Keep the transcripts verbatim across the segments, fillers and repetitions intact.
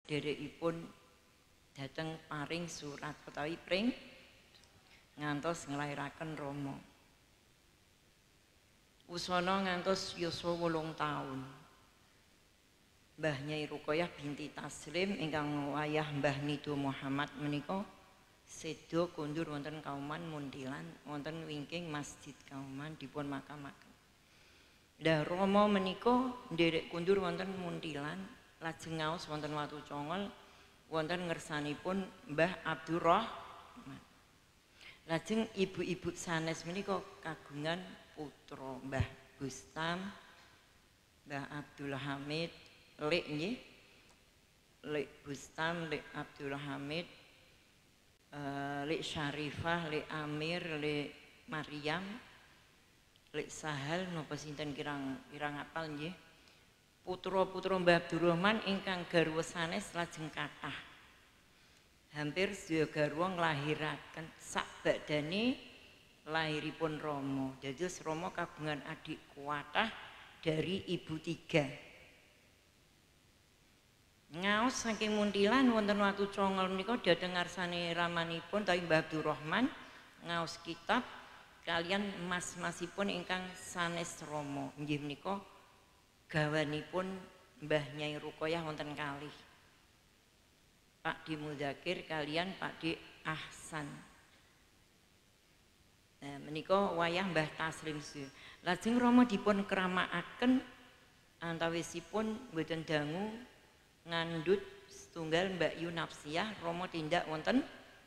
Dherekipun dhateng paring surat utawi pring ngantos nglairaken Rama. Wusana ngantos yuswa wolung taun. Mbah Nyai Ruqayyah binti Taslim ingkang wayah Mbah Nido Muhammad menika seda kondur wonten Kauman Muntilan wonten wingking Masjid Kauman dipun makamaken. Lah Rama menika nderek kondur wonten Muntilan lajeng ngaos wonten Watu Congol wonten ngersanipun Mbah Abdurrahman. Lajeng ibu-ibu sanes menika kagungan putra Mbah Bustam, Mbah Abdul Hamid, Lek nggih. Lek Bustam, Lek Abdul Hamid, uh, Lek Syarifah, Lek Amir, Lek Maryam, Lek Sahal napa sinten kirang kirang apal nggih. Putra-putra Mbah Abdurrahman ingkang garwa sanes lajeng kathah. Hampir sedaya garwa nglahiraken sak badane lahiripun Rama. Dados Rama kagungan adik kuatah dari ibu tiga. Ngaos saking Muntilan wonten Watu Congol menika dhateng ngarsane ramanipun utawi Mbah Abdurrahman ngaos kitab kalian mas-masipun ingkang sanes Rama. Inggih menika gawanipun Mbah Nyai Ruqayyah wonten kalih. Pak Di Mudzakir kalian Pak Di Ahsan. Nah, menika wayah Mbah Taslim sedaya. Lajeng Rama dipun kramakaken antawisipun mboten dangu ngandhut setunggal Mbak Yu Nafsiyah Rama tindak wonten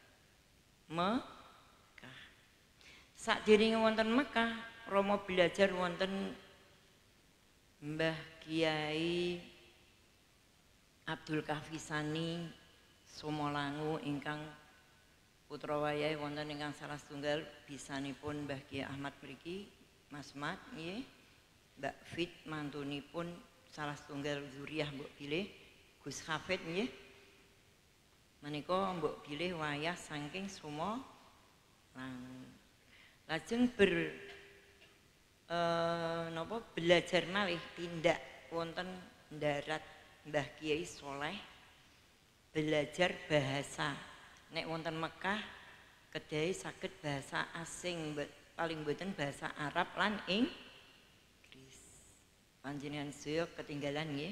Mekah. Sakderenge wonten Mekah Rama belajar wonten Mbah Kiai Abdul Kahfisani Somolangu ingkang putra wayahe wonten ingkang salah setunggal bisanipun Mbah Kiai Ahmad mriki Mas Mat nggih. Mbak Fit mantunipun salah setunggal zuriyah mbok bilih Gus Hafid nggih. Menika mbok bilih wayah saking Sumo lang. Lajeng ber eh, napa belajar malih tindak wonten darat Mbah Kiai Soleh belajar bahasa. Nek wonten Mekah kedahi saged bahasa asing paling mboten bahasa Arab lan Inggris. Panjenengan sedaya ketinggalan nggih.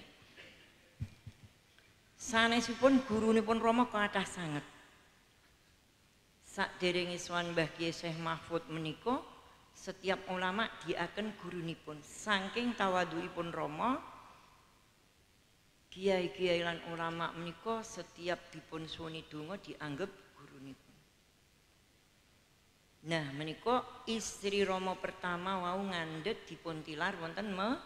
Sanesipun gurunipun Rama kathah sanget. Sakderenge sowan Mbah Kiai Syekh Mahfud menika setiap ulama diaken gurunipun. Saking tawadhuipun Rama kiai-kiai lan ulama menika setiap dipun suwuni donga dianggep gurunipun. Nah, menika istri Rama pertama wau ngandhet dipun tilar wonten Mekah.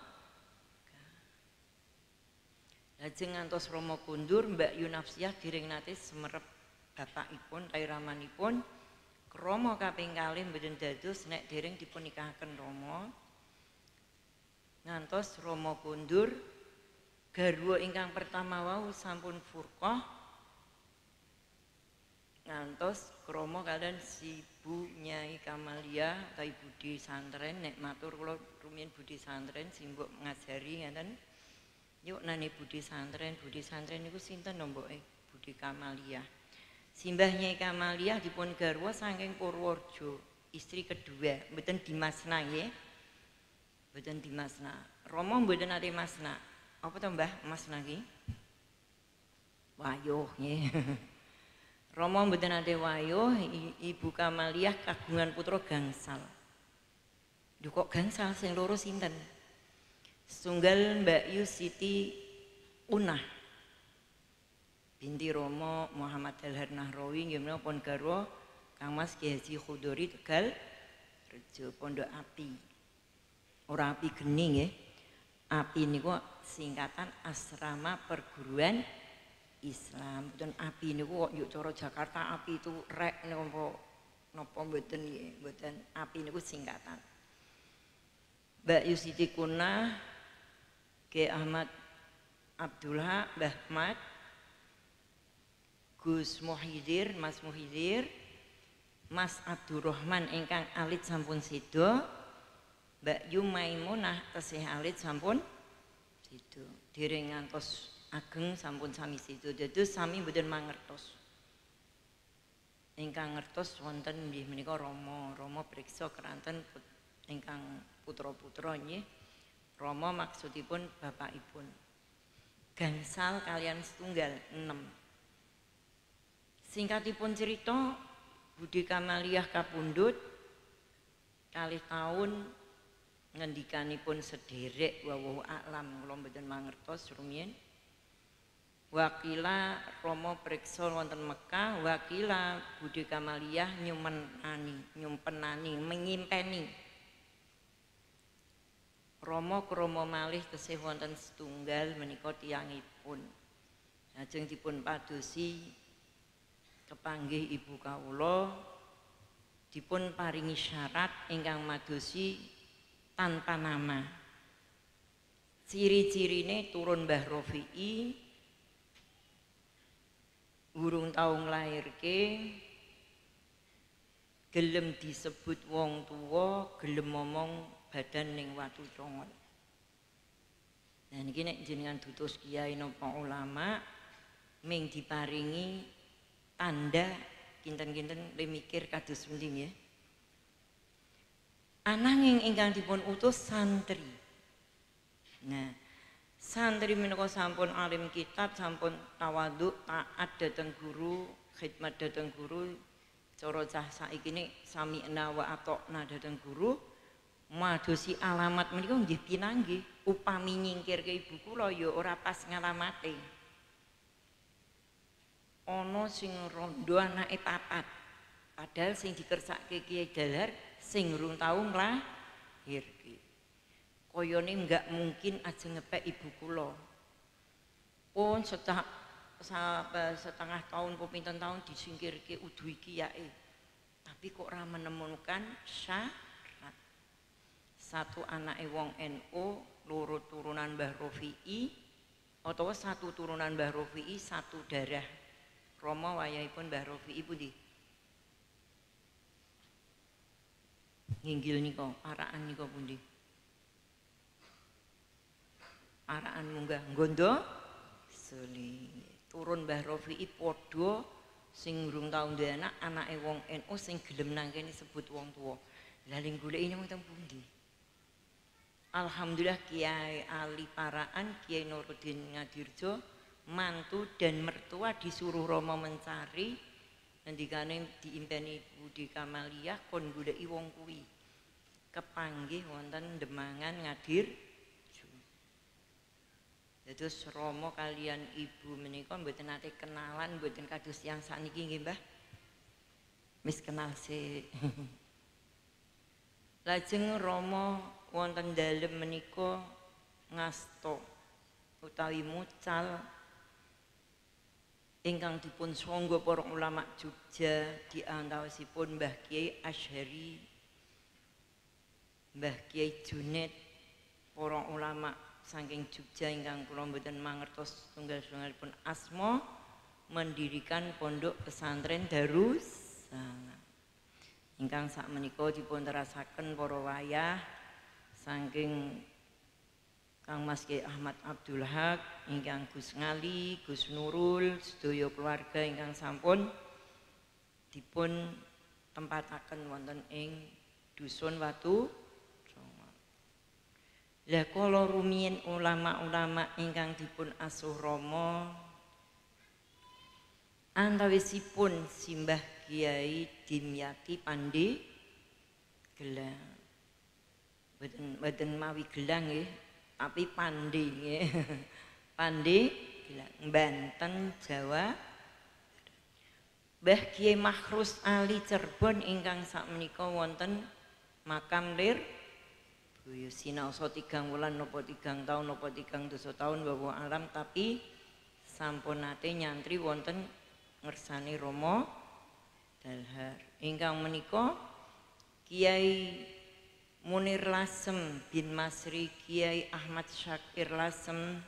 Lajeng ngantos Rama kundur Mbak Yu Nafsiyah dereng nate semerep bapakipun utawi ramanipun. Rama kaping kalih mboten dados nek dereng dipun nikahaken Rama. Ngantos Rama kundur garwa ingkang pertama wau sampun furqah ngantos krama kalian si Bu Nyai Kamalia utawi Budi Santren nek matur kula rumiyin Budi Santren simbok ngajari ngaten yuk nani Budi Santren Budi Santren niku sinten mboke Budi Kamalia Simbah Nyai Kamalia dipun garwa saking Purworejo istri kedua mboten Dimasna nggih mboten Dimasna Rama mboten ate masna. Apa to Mbah Mas niki? Wayuh nggih. Rama mboten ate wayuh, Ibu Kamaliah kagungan putra gangsal. Lho kok gangsal sing loro sinten? Setunggal Mbak Yu Siti Unah. Binti Rama Muhammad Dalhar Nahrawi nggih menika pun garwa Kang Mas Ki Haji Khudori Tegal Rejo Pondok Api. Ora api geni nggih. Api niku singkatan asrama perguruan Islam. Mboten api niku kok yuk cara Jakarta api itu rek napa napa mboten nggih, mboten api niku singkatan. Mbak Yusiti Kuna, Ki Ahmad Abdullah, Mbah Ahmad, Gus Muhyidir, Mas Muhyidir, Mas Abdurrahman ingkang alit sampun sedo. Mbak Yu Maimunah tesih alit sampun situ. Dereng ngantos ageng sampun sami sedo dados sami mboten mangertos. Ingkang ngertos wonten nggih menika Rama, Rama priksa keranten ingkang putra-putra nggih. Rama maksudipun bapakipun. Gangsal kalian setunggal enam. Singkatipun cerita Budi Kamaliah kapundhut kalih taun ngendikanipun sederek wallahu a'lam kula mboten mangertos rumiyin. Wakila Rama priksa wonten Mekah, wakila Budi Kamaliah nyumenani, nyumpenani, mengimpeni. Rama krama malih tesih wonten setunggal menika tiyangipun. Lajeng dipun padosi kepanggih ibu kawula dipun paringi syarat ingkang madosi tanpa nama. Ciri-cirine turun Mbah Rofi'i, urung tau nglairke, gelem disebut wong tuwa, gelem ngomong badan ning watu congol. Nah niki nek jenengan dutus kiai napa ulama ming diparingi tanda kinten-kinten le mikir kados pundi nggih. Ananging ingkang dipun utus santri. Nah, santri menika sampun alim kitab, sampun tawadhu, taat dhateng guru, khidmat dhateng guru. Cara cah saiki nek sami ana wa atokna dhateng guru, madosi alamat menika nggih pinanggih. Upami nyingkirke ibu kula ya ora pas ngalamate. Ana sing rondo anake papat. Padahal sing dikersake Kiai Dahar sing urung tau nglahirke. Koyone enggak mungkin ajeng ngepek ibu kula. Pun setengah setengah tahun pun pinten tahun disingkirke udu iki yae. Tapi kok ora menemukan syarat. Satu anake wong N U, loro turunan Mbah Rofi'i, utawa satu turunan Mbah Rofi'i, satu darah. Rama wayahipun Mbah Rofi'i pundi? Nginggil nika, paraan nika pundi? Paraan munggah nggondo seli. Turun Mbah Rofi'i padha sing urung tau duwe anak, anake wong N U sing gelem nang kene sebut wong tuwa. Lah ning goleki nang teng pundi? Alhamdulillah Kiai Ali Paraan, Kiai Nuruddin Ngadirjo, mantu dan mertua disuruh Rama mencari, ngendikane diimpeni Budi Kamaliah kon goleki wong kuwi. Kepanggih wonten Demangan Ngadir. Dados Rama kalian ibu menika mboten nate kenalan, mboten kados yang sakniki nggih Mbah. Wis kenal sik. Lajeng Rama wonten dalem menika ngasta utawi mucal ingkang dipun sangga para ulama Jogja diantawisipun Mbah Kiai Asy'ari, Mbah Kiai Junet, para ulama saking Jogja ingkang kula mboten mangertos tunggal-tunggalipun asma, mendirikan pondok pesantren Darussalam. Ingkang sakmenika dipun terasaken para wayah saking Kang Mas Kiai Ahmad Abdul Haq, ingkang Gus Ngali, Gus Nurul, sedaya keluarga ingkang sampun dipun tempataken wonten ing dusun Watu. Lah kala rumiyin ulama-ulama ingkang dipun asuh Rama antawisipun Simbah Kiai Dimyati Pandi Gelang. Mboten mboten mawi gelang nggih, tapi Pandi nggih. Pandi Gelang Banten Jawa. Mbah Kiai Makhrus Ali Cirebon ingkang sakmenika wonten makam lir Buya sinaosa tigang wulan napa tigang taun napa tigang dasa taun wallahu alam, tapi sampun nate nyantri wonten ngersane Rama Dahar. Ingkang menika Kiai Munir Lasem bin Masri, Kiai Ahmad Syakir Lasem,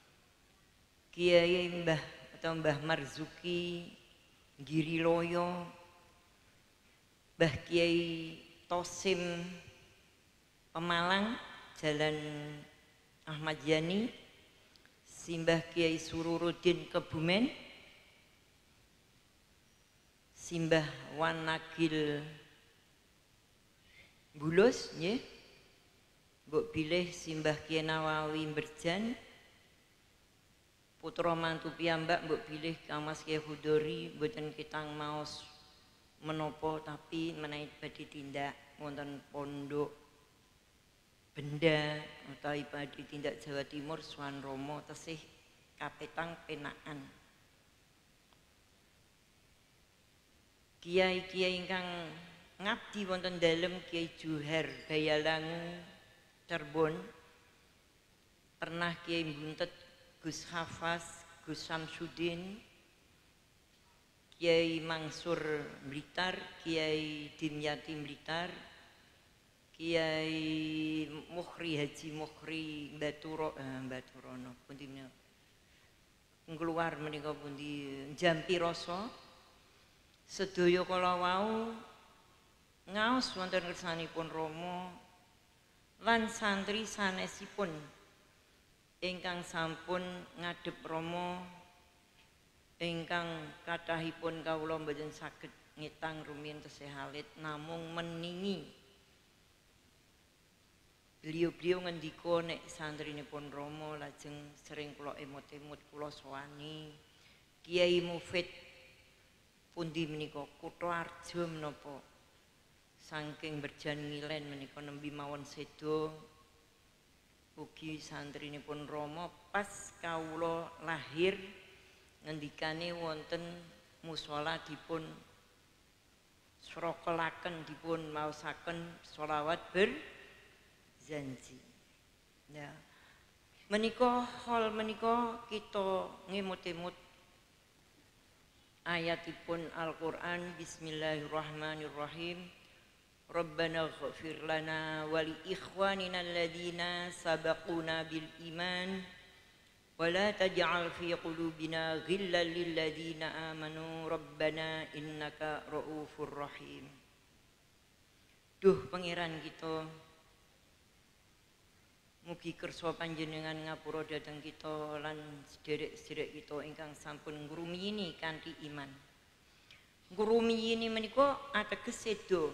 Kiai Mbah atau Mbah Marzuki Giriloyo, Mbah Kiai Tosim Pemalang Jalan Ahmad Yani, Simbah Kiai Sururuddin Kebumen, Simbah Wan Nagil Bulus nggih. Mbok bilih Simbah Kiai Nawawi Berjan, putra mantu piyambak mbok bilih Kamas Kiai Hudori, mboten kitang maos menapa tapi menawi badhe tindak wonten pondok benda utawi badhe tindak Jawa Timur Swan Romo tesih kapetang penaan. Kiai-kiai ingkang ngabdi wonten dalem Kiai Juher Bayalangu Cirebon, pernah Kiai Buntet Gus Hafaz, Gus Samsudin, Kiai Mansur Blitar, Kiai Dimyati Blitar, Kiai Mukhri Haji Mukhri Baturo eh, Baturono pundi keluar menika pundi Jampiroso, sedaya kala wau ngaos wonten kersanipun Rama lan santri sanesipun ingkang sampun ngadhep Rama, ingkang kathahipun kawula mboten saged ngitang rumiyin tesih alit, namung meningi beliau-beliau ngendika nek santrinipun Rama lajeng sering kula emot-emot kula sowani Kiai Mufid pundi menika Kutha Arja menapa saking Berjan Ngilen menika nembi mawon sedo ugi santrinipun Rama pas kawula lahir ngendikane wonten musala dipun srokelaken dipun maosaken sholawat berzanji. Ya. Menika hal menika kita ngemut-emut ayatipun Al-Qur'an. Bismillahirrahmanirrahim. Rabbana ighfir lana wa li ikhwanina alladhina sabaquna bil iman wa la taj'al fi qulubina ghillan lil ladzina amanu rabbana innaka raufur rahim. Duh pangeran kita, mugi kersa panjenengan ngapura dhateng kita lan sederek-sederek kita ingkang sampun ngrumiyini kanthi iman. Ngrumiyini menika ateges sedo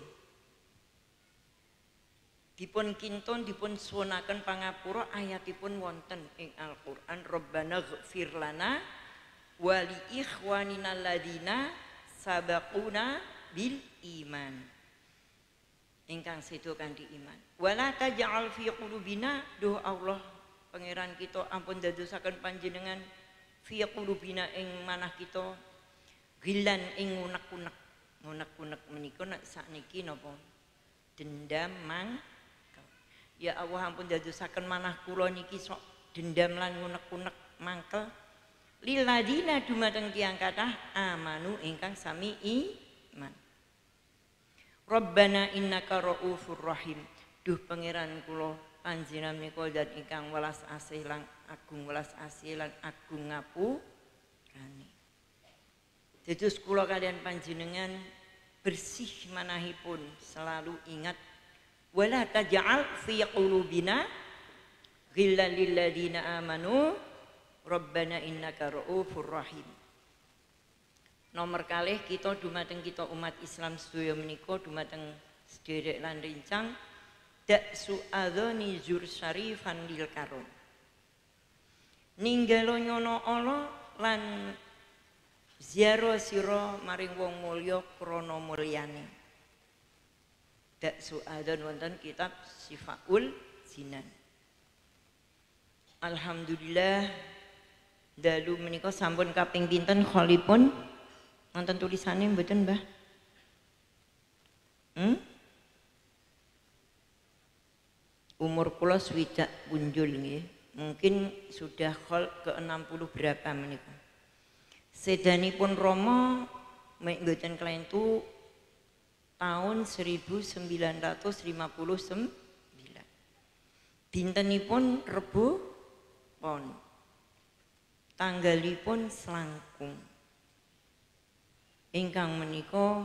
dipun kinton dipun suwunaken pangapura ayatipun wonten ing Al-Qur'an. Rabbana ighfir lana wa li ikhwanina alladzina sabaquna bil iman, ingkang sedo kanthi iman. Wala taj'al fi qulubina, duh Allah pangeran kita ampun dadosaken panjenengan fi qulubina ing manah kita ghillan ing unek-unek. Unek-unek menika nek sakniki napa dendam mang. Ya Allah ampun dadosaken manah kula niki sok dendam lan unek-unek mangkel lil ladina dumateng tiyang kathah amanu ingkang sami iman. Rabbana innaka raufur rahim. Duh pangeran kula panjenengan menika zat ingkang welas asih lan agung welas asih lan agung ngapurane. Dados kula kaliyan panjenengan bersih manahipun selalu ingat wala taj'al fi qulubina ghillan lil ladzina amanu rabbana innaka raufur rahim. Nomor kalih kita dumateng kita umat Islam sedaya menika dumateng sederek lan rincang dak su'adzani zur syarifan lil karom. Ninggalo nyono Allah lan ziarah sira maring wong mulya krana mulyane. Dak su'adzan wonten kitab Sifaul Jinan. Alhamdulillah dalu menika sampun kaping pinten kholipun wonten tulisane mboten Mbah? Hmm? Umur kula swidak punjul nggih. Mungkin sudah khol ke enam puluh berapa menika. Sedanipun Rama mek mboten kelentu tahun seribu sembilan ratus lima puluh sembilan. Dintenipun Rebo Pon. Tanggalipun selangkung. Ingkang menika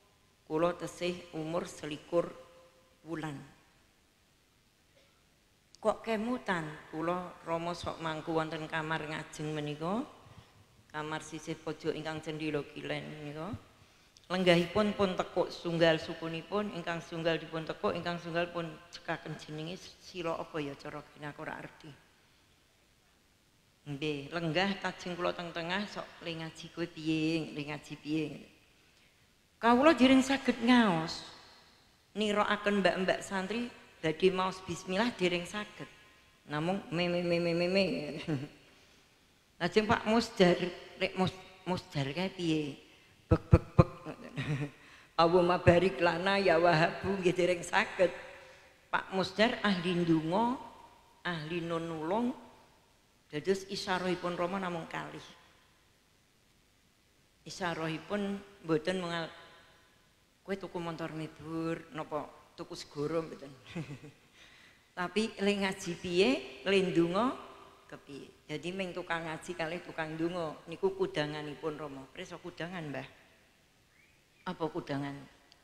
kula tesih umur selikur wulan. Kok kemutan kula Rama sok mangku wonten kamar ngajeng menika. Kamar sisih pojok ingkang cendhila kilen menika. Lenggahipun pun tekuk sunggal sukunipun, ingkang sunggal dipun tekuk, ingkang sunggal pun cekaken jenenge sila apa ya cara kene aku ora arti. Nggih, lenggah kajeng kula teng tengah sok le ngaji kowe piye, le ngaji piye. Kawula dereng saged ngaos. Nirakaken mbak-mbak santri badhe maos bismillah dereng saged. Namung me me me me me. me. Lajeng Pak Musdar, rek mus, Musdar kae piye? Bek bek bek. Allahumma barik lana ya Wahabu nggih dereng saged. Pak Musdar ahli ndonga, ahli nunulung. Dados isyarahipun Rama namung kalih. Isyarahipun mboten mengal kowe tuku montor mebur napa tuku segoro mboten. Tapi le ngaji piye, le ndonga kepiye. Jadi ming tukang ngaji kalih tukang ndonga niku kudanganipun Rama. Prisa kudangan, Mbah. Apa kudangan?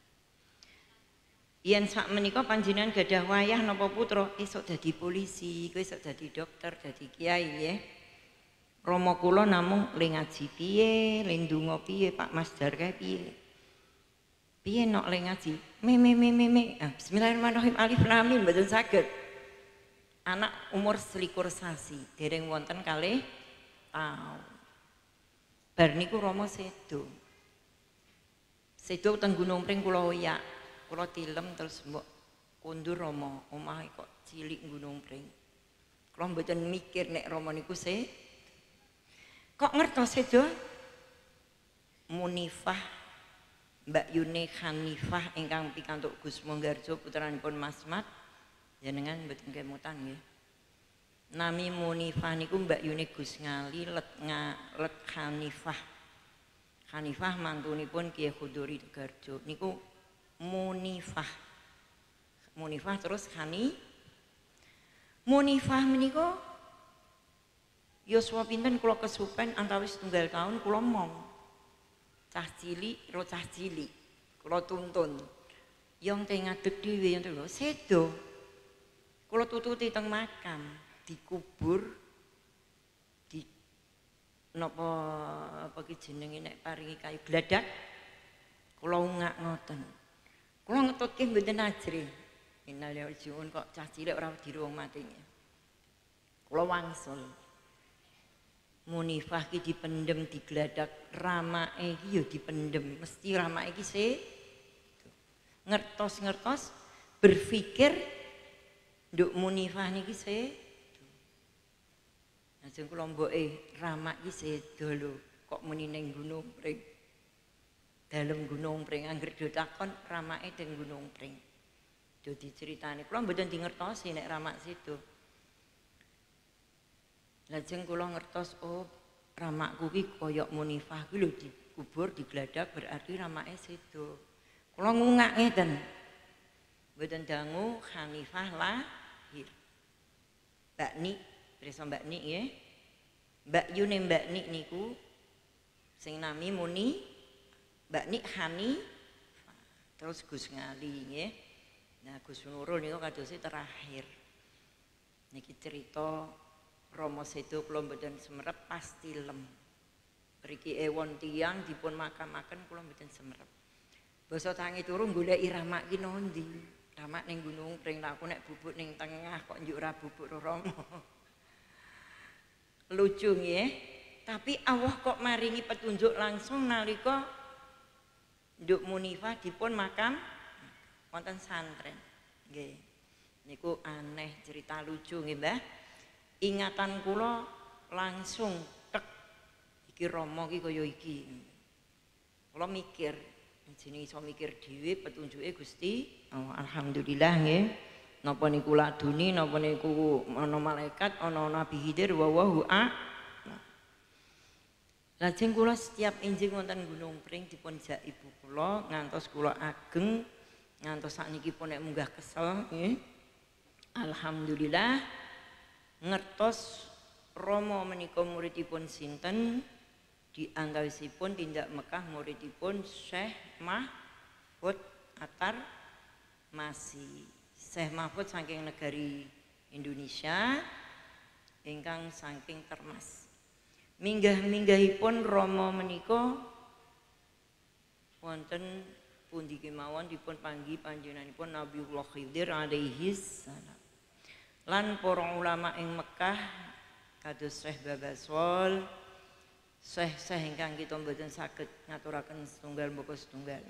Yen sak menika panjenengan gadah wayah napa putra esuk dadi polisi, kowe esuk dadi dokter, dadi kiai nggih. Rama kula namung le ngaji piye, le ndonga piye, Pak Masdar kae piye. Piye nok le ngaji? Me me me me me. Ah, bismillahirrahmanirrahim alif lam mim mboten saged. Anak umur selikur sasi, dereng wonten kalih taun. Bar niku Rama sedo. Sedo teng Gunung Pring kula oyak. Kula tilem terus mbok kondur Rama, omahe kok cilik Gunung Pring. Kula mboten mikir nek Rama niku se. Kok ngertos sedo? Munifah Mbak Yune Hanifah ingkang pikantuk Gus Munggarjo putranipun Mas Mat. Jenengan mboten kemutan nggih. Nami Munifah niku Mbak Yune Gus Ngali let nga, let Hanifah. Hanifah mantunipun Kiai Khuduri Tegarjo niku Munifah. Munifah terus Hani. Munifah menika yuswa pinten kula kesupen antawis tunggal taun kula mong. Cah cilik ro cah cilik. Kula tuntun. Yang teng ngadeg dhewe yen lho sedo. Kula tututi teng makam, dikubur di napa apa ki jenenge nek paringi kayu gladak. Kula ungak ngoten. Kula ngetutke mboten ajri. Innalillahi jiun kok cah cilik ora diruwung matine. Kula wangsul. Munifah ki dipendem digladak, ramake ki ya dipendem, mesti ramake ki se ngertos-ngertos berpikir nduk Munifah niki se. Lajeng kula mboke ramak ki sedo lho, kok muni ning Gunung Pring. Dalem Gunung Pring angger do takon ramake teng Gunung Pring. Do diceritani kula mboten dingertosi nek ramak sedo. Lajeng kula ngertos oh ramakku ki koyok Munifah ki lho dikubur digladak berarti ramake sedo. Kula ngungak ngeten. Mboten dangu Hanifah lahir. Mbak Nik, prisa Mbak Nik nggih. Mbak Yune Mbak Nik niku sing nami Muni Mbak Nik Hani terus Gus Ngali nggih. Nah Gus Nurul niku kadose terakhir. Niki cerita Rama sedo kula mboten semerep pasti lem. Mriki ewon tiyang dipun makamaken kula mboten semerep. Basa tangi turu goleki ramak ki nondi? Ramak ning Gunung Pring aku nek bubuk ning tengah kok njuk ora bubuk Rama. Lucu nggih. Tapi Allah kok maringi petunjuk langsung nalika Nduk Munifah dipun makam wonten santren. Nggih. Niku aneh cerita lucu nggih, Mbah. Ingatan kula langsung tek iki Rama iki kaya iki. Kula mikir, jenenge iso mikir dhewe petunjuke Gusti. Oh, alhamdulillah nggih. Napa niku laduni, napa niku ana malaikat, ana Nabi Khidir wa wahu a. Lajeng kula setiap enjing wonten Gunung Pring dipun jak ibu kula ngantos kula ageng ngantos sakniki pun nek munggah kesel nggih. Alhamdulillah ngertos Rama menika muridipun sinten di antawisipun tindak Mekah muridipun Syekh Mahfud Atar Masih. Syekh Mahfud saking negari Indonesia ingkang saking Termas. Minggah-minggahipun Rama menika wonten pundi kemawon dipun panggi panjenenganipun Nabiullah Khidir alaihi salam. Lan para ulama ing Mekah kados Syekh Babaswol, Syekh-syekh ingkang kita mboten saged ngaturaken setunggal mboko setunggal.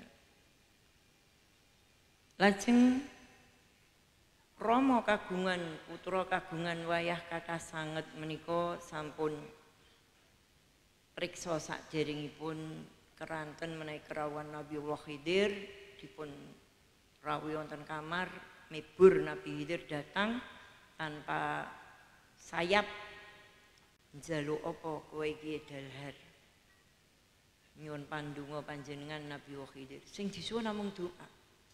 Lajeng Rama kagungan putra kagungan wayah kathah sanget menika sampun priksa sakderengipun keranten menawi kerawan Nabiullah Khidir dipun rawuh wonten kamar mebur Nabi Khidir datang tanpa sayap. Njaluk apa kowe iki Dalhar? Nyuwun pandonga panjenengan Nabiullah Khidir. Sing disuwun namung doa.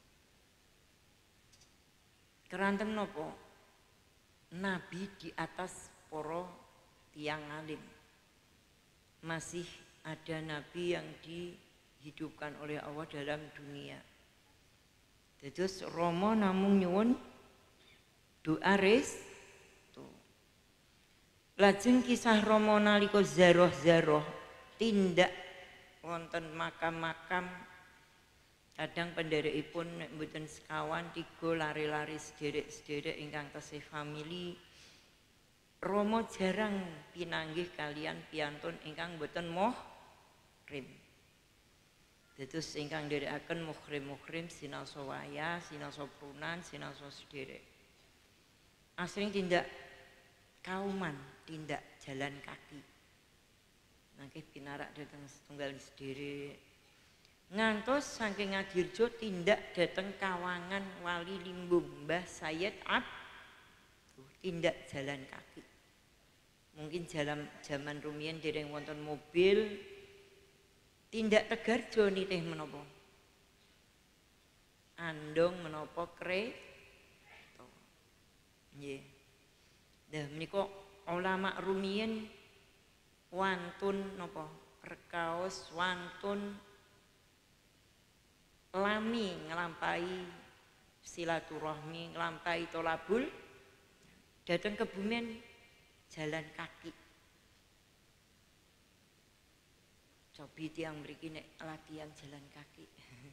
Keranten napa? Nabi di atas para tiang alim. Masih ada nabi yang dihidupkan oleh Allah dalam dunia. Dados Rama namung nyuwun doa restu. Lajeng kisah Rama nalika zaroh-zaroh tindak wonten makam-makam. Kadang pendherekipun nek mboten sekawan tiga lari-lari sederek-sederek ingkang tasih famili. Rama jarang pinanggih kalian piantun ingkang mboten muhrim. Dados ingkang nderekaken muhrim-muhrim sinaosa wayah, sinaosa prunan, sinaosa sederek. Asring tindak kauman, tindak jalan kaki. Nangkih pinarak dhateng setunggal sederek. Ngantos saking Ngadirjo tindak dateng kawangan Wali Limbung Mbah Sayyid Abduh, tindak jalan kaki. Mungkin jalan zaman rumiyin dereng wonten mobil, tindak Tegarjo nitih menapa? Andong menapa kereta. Nggih. Dah menika ulama rumiyin wantun napa? Perkaos wantun lami nglampahi silaturahmi, nglampahi tolabul dateng kebumen jalan kaki. Cobi tiang mriki nek latihan jalan kaki.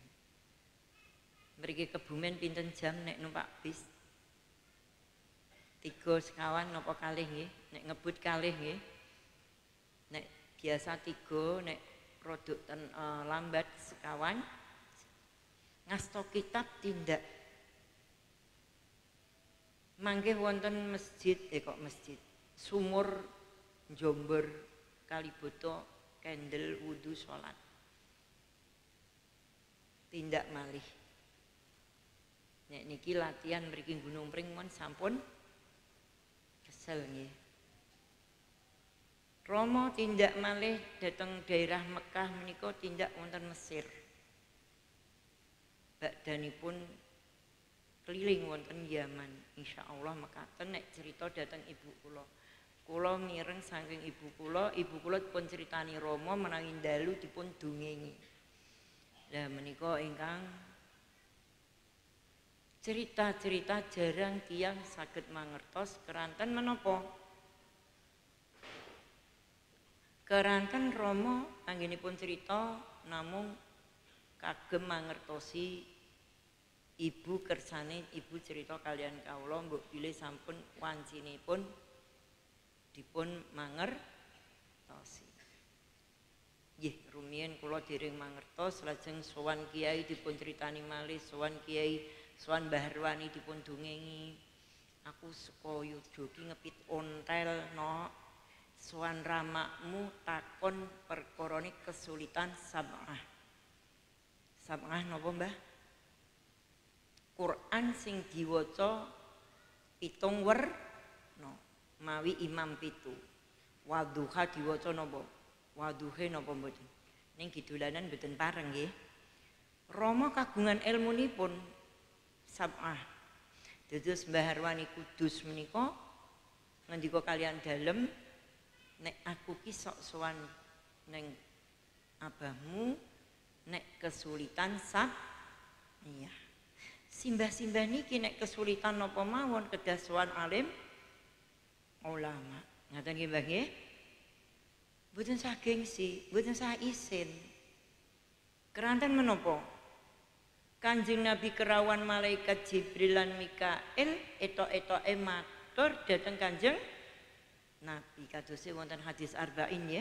Mriki kebumen pinten jam nek numpak bis? Tiga sekawan napa kalih nggih? Nek ngebut kalih nggih. Nek biasa tiga, nek produk ten uh, lambat sekawan. Ngasto kitab tindak mangke wonten masjid eh kok masjid sumur Jomber Kaliboto kendel wudu salat tindak malih nek niki latihan mriki Gunung Pring mon sampun kesel nggih. Rama tindak malih dhateng daerah Mekah menika tindak wonten Mesir. Bakdanipun keliling wonten Yaman, insyaallah mekaten nek cerita dateng ibu kula. Kula mireng saking ibu kula, ibu kula dipun critani Rama menawi dalu dipun dungengi. Lah menika ingkang cerita-cerita jarang tiyang saged mangertos keranten menapa? Keranten Rama anggenipun cerita namung kagem mangertosi ibu kersane ibu cerita kalian kawula mbok bilih sampun wancinipun dipun mangertosi. Nggih rumiyin kula dereng mangertos lajeng sowan kiai dipun critani malih, sowan kiai sowan Mbah Harwani dipun dongengi. Aku saka Yudha ki ngepit ontel no sowan ramakmu takon perkarane kesulitan sab'ah. Sab'ah napa Mbah? Quran sing diwaca pitung werna mawi imam pitu. Wadduha diwaca napa? Wadduhe napa mboten? Ning kidulanan mboten pareng nggih. Rama kagungan ilmunipun sab'ah. Dados Mbah Harwani Kudus menika ngendika kalian dalem nek aku ki sok sowan ning abahmu nek kesulitan sab iya simbah-simbah niki nek kesulitan napa mawon kedah sowan alim ulama. Ngaten nggih Mbah nggih. Mboten sah gengsi, mboten sah isin. Keranten menapa? Kanjeng Nabi kerawan malaikat Jibril lan Mikail etok-etoke matur dhateng Kanjeng Nabi kadose wonten hadis arba'in ya.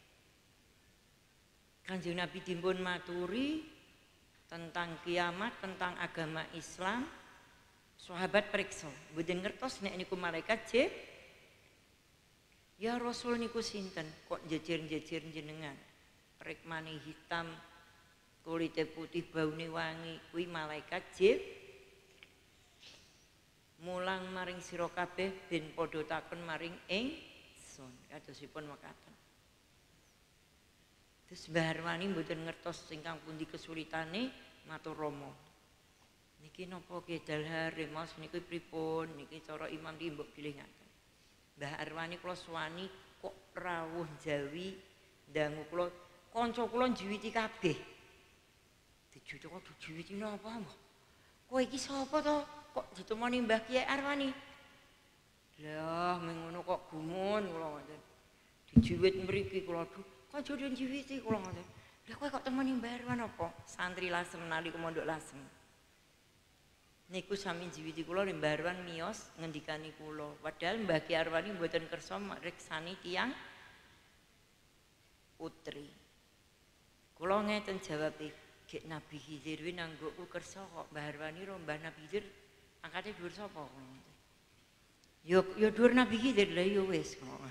Kanjeng Nabi dipun maturi tentang kiamat, tentang agama Islam. Sahabat periksa, mboten ngertos nek niku malaikat Jibril. Ya Rasul niku sinten? Kok jejer-jejer jenengan? Rikmane hitam, kulite putih, baune wangi, kuwi malaikat Jibril. Mulang maring sira kabeh ben padha takon maring ingsun. Kadosipun mekaten. Terus Mbah Arwani mboten ngertos ingkang pundi kesulitane matur Rama. Niki napa kedal hari Mas niku pripun? Niki cara imam iki mbok pilih ngaten. Mbah Arwani kula suwani kok rawuh Jawi dangu kula kanca kula njiwiti kabeh. Dijuti kok dijiwiti napa mbah? Kowe iki sapa to? Kok ditemoni Mbah Kiai Arwani? Lah mengono kok gumun kula ngoten. Dijiwit mriki kula aduh, kok jodho njiwiti kula ngoten. Lah kowe kok temoni Mbah Arwan apa? Santri Lasem nalika mondok Lasem. Niku sami njiwiti kula Mbah Arwan miyos ngendikani kula. Padahal Mbah Ki Arwani mboten kersa mriksani tiyang putri. Kula ngeten jawabe, gek Nabi Khidir wi nanggoku kersa kok Mbah Arwani ro Mbah Nabi Khidir angkate dhuwur sapa kok. Yo yo dhuwur Nabi Khidir lha yo wis kok.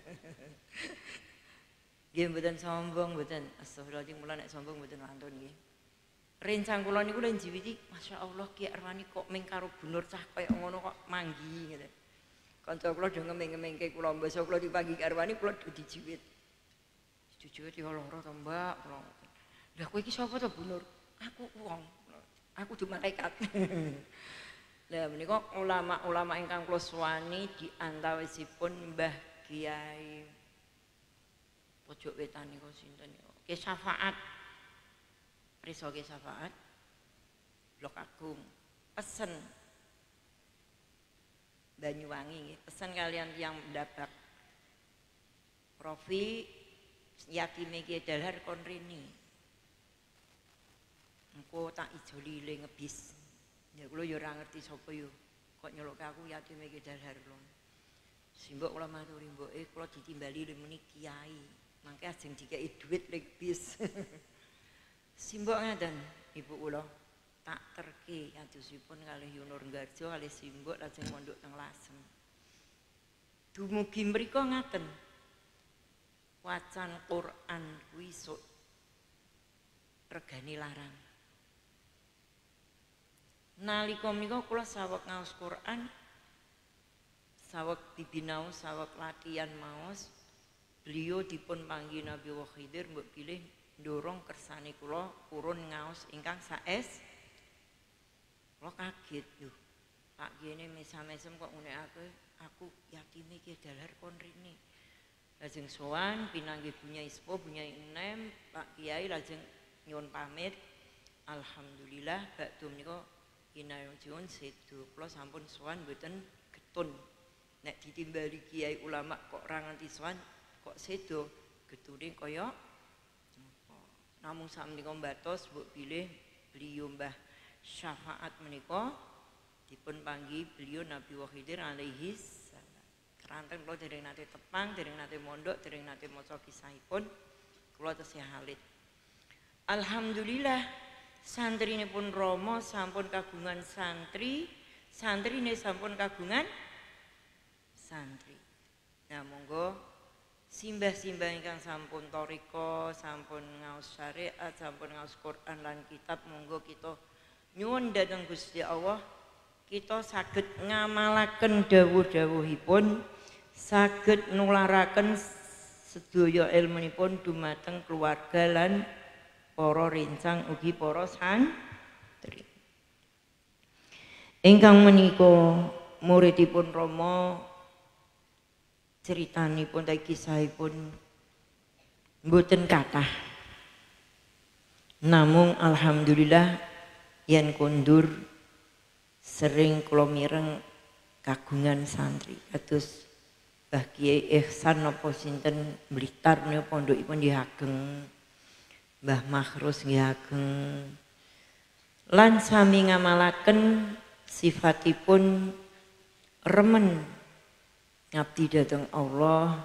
Nggih mboten sombong mboten. Astagfirullahaladzim kula nek sombong mboten wantun nggih. Rencang kula niku lho njiwiti, masyaallah Ki Arwani kok ming karo bunur cah kaya ngono kok manggi ngene. Kanca kula do ngemeng-ngemengke kula mbasa kula dipanggi Ki Arwani kula do dijiwit. Dijiwit ya lara to Mbak kula. Lah kowe iki sapa to bunur? Aku wong. Aku du malaikat. Lah menika ulama-ulama ingkang kula suwani di antawisipun Mbah Kiai pojok wetan niku sinten niku? Ki Syafaat. Prisa Ki Syafaat. Blok Agung. Pesen Banyuwangi nggih, pesen kalian yang mendapat. Profi yatime Ki Dalhar kon rini. Engko tak ijoli le ngebis. Ya kula ya ora ngerti sapa yo. Kok nyeluke aku yatime Ki Dalhar kula. Simbok kula maturi mboke kula ditimbali le muni kiai. Mangke ajeng dikeki dhuwit le bis. Simbok ngaten Ibu kula tak terke kadosipun kalih Yunur Garjo kalih simbok lajeng mondok teng Lasem. Dumugi mriku ngaten. Wacan Quran kuwi sok regane larang. Nalika menika kula saweg ngaos Quran, saweg dibinau, saweg latihan maos, beliau dipun panggih Nabi Khidir mbok pilih ndorong kersane kula purun ngaos ingkang saes. Kula kaget lho. Pak kene mesam-mesem kok ngene aku, aku yatime Ki Dalhar kon rene. Lajeng sowan pinanggih Bunyai Sepuh, Bunyai Enem, Pak Kiai lajeng nyuwun pamit. Alhamdulillah bakdo menika kinayun sedo kula sampun sowan mboten getun. Nek ditimbali kiai ulama kok ora nganti sowan kok sedo getune kaya namung sakmenika mbatos mbok bilih beliau Mbah Syafaat menika dipun panggih beliau Nabi Khidir alaihi salam. Keranten kula dereng nate tepang, dereng nate mondok, dereng nate maca kisahipun kula tesih halit. Alhamdulillah santrinipun Rama sampun kagungan santri, santrine sampun kagungan santri. Nah monggo simbah-simbah ingkang sampun toriko, sampun ngaos syariat, sampun ngaos Quran lan kitab, monggo kita nyuwun dhateng Gusti Allah kita saged ngamalaken dawuh-dawuhipun, saged nularaken sedaya ilmunipun dumateng keluarga lan para rencang ugi para santri. Ingkang menika muridipun Rama ceritanipun ta kisahipun mboten kathah. Namung alhamdulillah yen kondur sering kula mireng kagungan santri kados Mbah Kiai Ihsan napa sinten Blitar menika pondokipun nggih ageng. Mbah Makhrus nggih ageng. Lan sami ngamalaken sifatipun remen ngabdi dhateng Allah,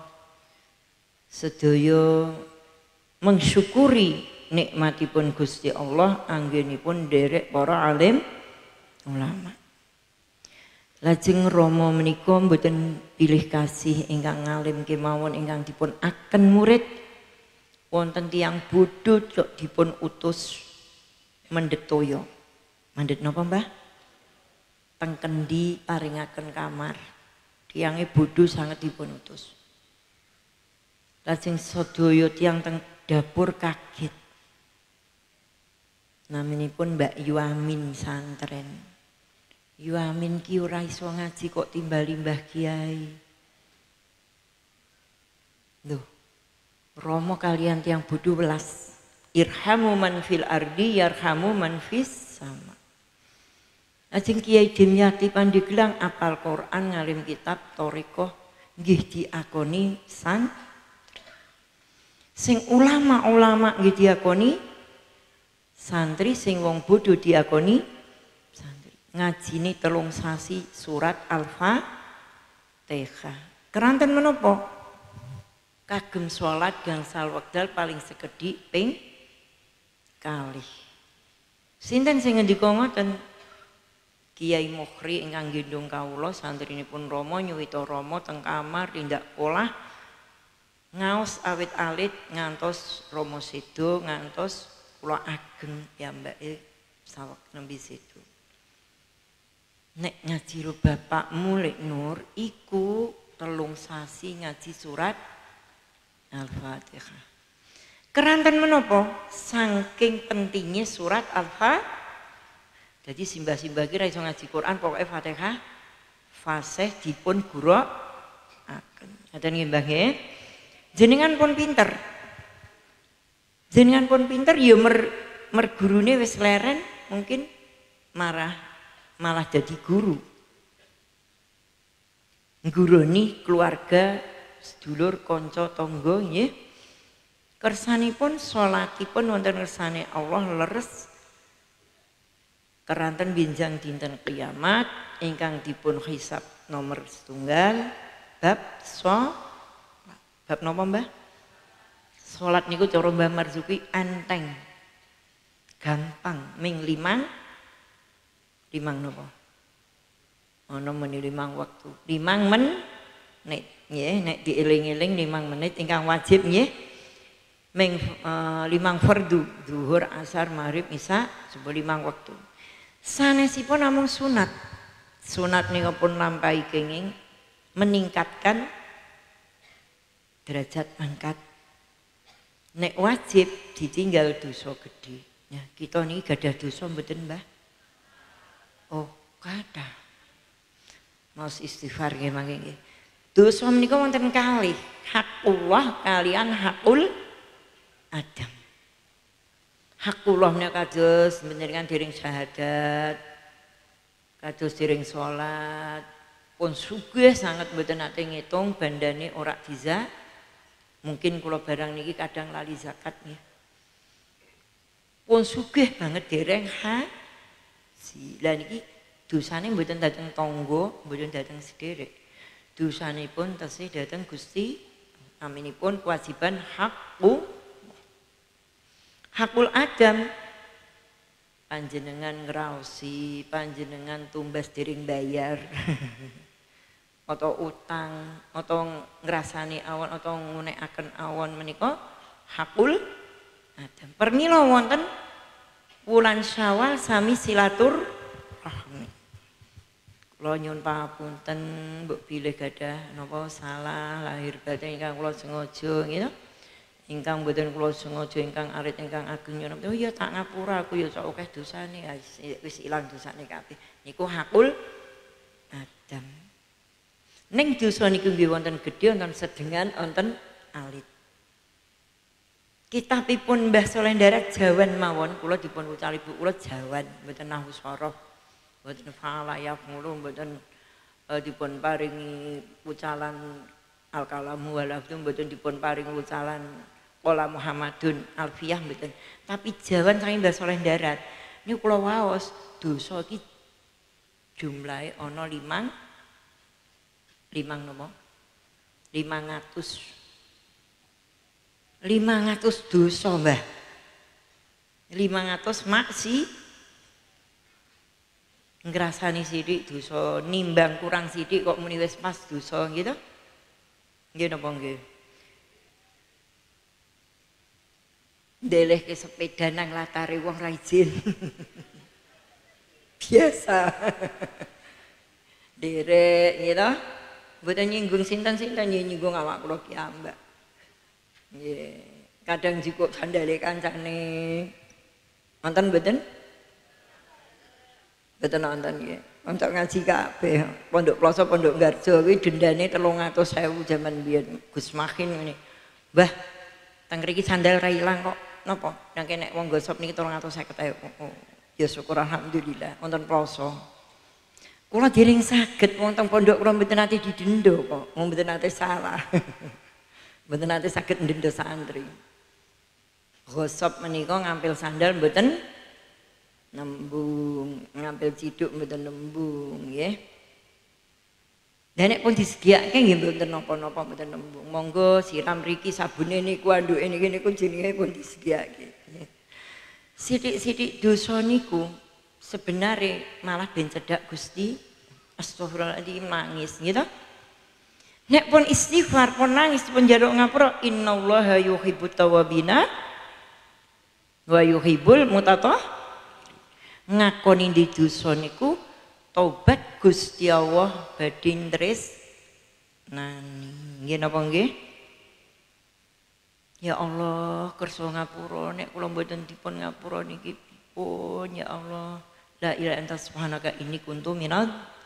sedaya mensyukuri nikmatipun Gusti Allah anggenipun derek para alim ulama. Lajeng Rama menika mboten pilih kasih ingkang ngalim kemawon ingkang dipun aken murid wonten tiyang bodho kok dipun utus mendhet toya. Mendhet napa, Mbah? Teng kendi paringaken kamar. Tiyange bodho sanget dipun utus. Lajeng sedaya tiyang teng dapur kaget. Naminipun Mbak Yuamin santren. Yuamin ki ora iso ngaji kok timbali Mbah Kiai. Duh. Rama kalian tiyang bodho welas. Irhamu man fil ardi yarhamu man fis sama. Lajeng Kiai Dimyati Pandeglang apal Quran ngalim kitab thariqah nggih diakoni san. Sing ulama-ulama nggih diakoni santri, sing wong bodho diakoni santri. Ngajine telung sasi surat Al-Fatihah. Keranten menapa? Kagem salat gangsal wekdal paling sekedhik ping kalih. Sinten sing ngendika ngoten? Kiai Mukhri ingkang gendong kawula santrinipun Rama nyuwita Rama teng kamar tindak polah ngaos awit alit ngantos Rama sedo ngantos kula ageng piyambake saweg nembe sedo. Nek ngaji ro bapakmu Lek Nur iku telung sasi ngaji surat Al-Fatihah. Keranten menapa? Saking pentingnya surat Al-Fatihah. Jadi simbah-simbah kira iso ngaji Quran pokoknya Fatihah fasih dipun gurakaken. Ngaten nggih Mbah nggih. Jenengan pun pinter. Jenengan pun pinter ya mer, mer gurune wis leren mungkin marah malah jadi guru. Ngguruni keluarga, sedulur, kanca, tangga nggih. Kersanipun salatipun wonten ngersane Allah leres. Keranten binjang dinten kiamat ingkang dipun hisab nomor setunggal bab so bab napa Mbah? Salat niku cara Mbah Marzuki enteng. Gampang ming limang limang napa? Ana meni limang waktu. Limang menit nggih nek dieling-eling limang menit ingkang wajib nggih. Ming uh, limang fardu zuhur, asar, maghrib, isya sebuah limang waktu. Sanesipun namung sunat. Sunat nika pun lampahi kenging meningkatkan derajat pangkat. Nek wajib ditinggal dosa gedhe. Ya, kita niki gadah dosa mboten, Mbah? Oh, kathah. Maos istighfar nggih mangke nggih. Dosa menika wonten kalih, hakullah kalian hakul Adam. Hakullah menika kados menjenengan dereng syahadat, kados dereng salat, pun sugih sangat mboten nate ngitung bandane ora bisa. Mungkin kula barang niki kadang lali zakat nggih. Pun sugih banget dereng haji. Lah niki dosane mboten dhateng tangga, mboten dhateng sederek. Dosanipun tesih dhateng Gusti. Aminipun kewajiban hakku Hakul Adam panjenengan ngraosi, panjenengan tumbas dering bayar. Atau utang, atau ngrasani awon, atau ngunekaken awon menika hakul Adam. Permila wonten wulan Syawal sami silatur rahmi. Kula nyuwun pangapunten mbok bilih gadah napa salah lahir batin ingkang kula sengaja gitu. Ingkang mboten kula sengaja ingkang arit ingkang ageng nyuwun. Oh iya tak ngapura aku ya sok akeh dosane wis ilang dosane kabeh. Niku hakul Adam. Ning dosa niku nggih wonten gedhe wonten sedengan wonten alit. Kitabipun Mbah Soleh Ndarak Jawan mawon kula dipun wucali Bu kula Jawan mboten nahwu sorof. Mboten fa'ala yaf'ulu mboten dipun paringi wucalan al kalamu wal lafdhu mboten dipun paring wucalan qala Muhammadun alfiyah mboten. Tapi jawan saking Mbah Saleh Darat niku kula waos dosa iki jumlahe ana limang limang napa? limang atus limang atus dosa Mbah. limang atus maksi ngrasani sithik dosa, nimbang kurang sithik kok muni wis pas dosa gitu. Nggih napa nggih? Ndeleh ke sepeda nang latare wong ra izin. Biasa. Derek gitu. Mboten nyinggung sinten-sinten nyinggung awak kula ki ambak. Nggih, kadang jikuk sandale kancane. Wonten mboten? Mboten wonten nggih. Untuk ngaji kabeh. Pondok Ploso Pondok Garjo kuwi dendane telung atus ewu jaman biyen. Gus Makin ngene. Mbah, teng mriki sandal ra ilang kok. Napa? Nang kene wong gosop niki telung atus seket ewu. Oh, ya syukur alhamdulillah wonten Ploso. Kula dereng saged wong teng pondok kula mboten nate didenda kok. Wong mboten nate salah. Mboten nate saged ndenda santri. Gosop menika ngampil sandal mboten nembung, ngampil ciduk mboten nembung nggih. Lah nek pun disediakake nggih mboten napa-napa mboten nembung. Monggo siram mriki sabune niku anduke niki niku jenenge pun disediakake. Sithik-sithik dosa niku sebenarnya malah ben cedak Gusti. Astagfirullahaladzim nangis gitu. Nek pun istighfar pun nangis pun njaluk ngapura innallaha yuhibbut tawwabina wa yuhibbul mutatah. Ngakoni di dosa niku taubat Gusti Allah badhe ndres nani. Nggih napa nggih? Ya Allah kersa ngapura nek kula mboten dipun ngapura niki pun ya Allah. La ilaha anta subhanaka inni kuntu minal.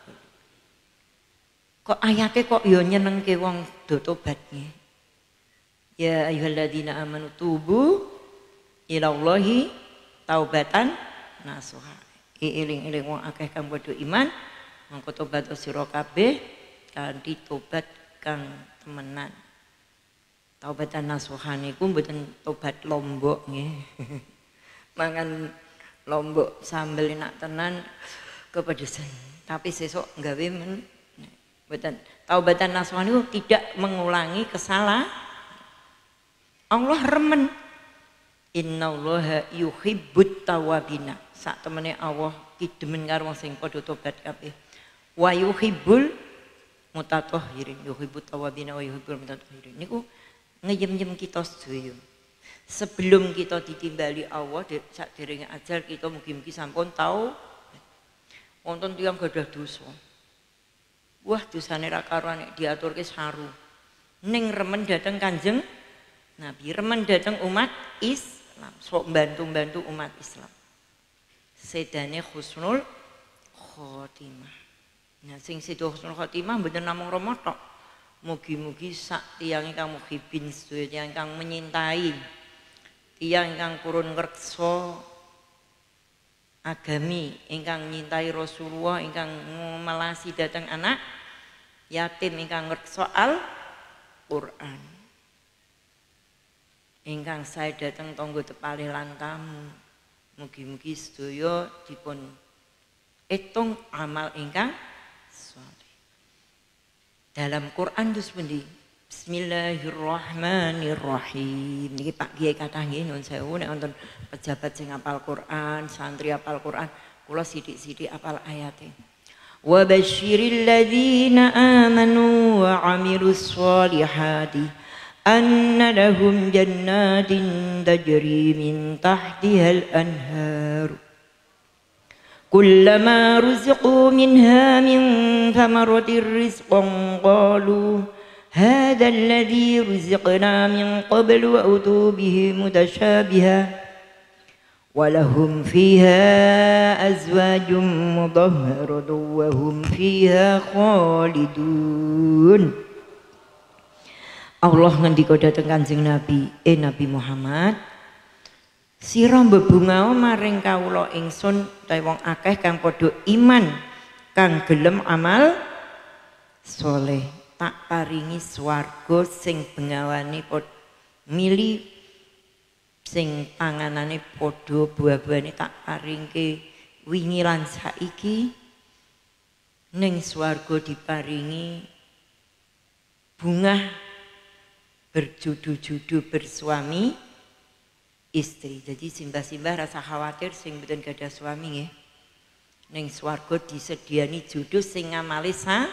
Kok ayate kok ya nyenengke wong do tobat nggih. Ya ayyuhalladzina amanu tubu ilallahi taubatan nasuha. Iling-iling wong akeh kang padha iman mongko tobat sira kabeh kanthi tobat kang temenan. Taubatan nasuha niku mboten tobat lombok nggih. Mangan lombok sambel enak tenan kepedesan tapi sesuk gawe men mboten. Taubatan nasuha niku tidak mengulangi kesalahan. Allah remen. Innallaha yuhibbut tawwabina. Sak temene Allah ki demen karo wong sing padha tobat kabeh. Wa yuhibbul mutatahhirin. Yuhibbut tawwabina wa yuhibbul mutatahhirin. Niku ngeyem-yem kita sedaya. Sebelum kita ditimbali Allah sakderenge ajal kita mugi-mugi sampun tau wonten tiyang gadah dosa. Wah dosane ra karuan nek diaturke saru. Ning remen dateng Kanjeng Nabi, remen dateng umat Islam, sok bantu-bantu umat Islam. Sedane husnul khotimah. Nah sing sedo husnul khotimah mboten namung romo tok. Mugi-mugi sak tiyang ingkang muhibin sedaya ingkang menyintai tiyang ingkang purun ngreksa agami ingkang nyintai Rasulullah ingkang melasi dateng anak yatim ingkang ngreksa Al-Qur'an ingkang sae dateng tangga tepalih lan tamu mugi-mugi sedaya dipun etung amal ingkang shalih. Dalam Quran dus pundi Bismillahirrahmanirrahim. Niki Pak Kiai kathah nggih nuwun sewu nek wonten pejabat sing hafal Quran, santri hafal Quran, kula sithik-sithik hafal ayate. Wa basyiril ladzina amanu wa 'amilus sholihati anna lahum jannatin tajri min tahtihal anhar. Kullama ruziqu minha min thamaratir rizqan qalu هذا الذي رزقنا من قبل وأتوا به متشابها ولهم فيها أزواج مطهرة وهم فيها خالدون. Allah ngendika dhateng Kanjeng Nabi, eh Nabi Muhammad, sira mbebungao maring kawula ingsun utawi wong akeh kang padha iman kang gelem amal saleh. tak paringi swarga sing bengawane pod mili sing panganane padha buah-buahane tak paringke wingi lan saiki ning swarga diparingi bunga berjudu-judu bersuami istri. Jadi simbah-simbah rasa khawatir sing mboten gadah suami nggih. Ning swarga disediani judu sing ngamale sa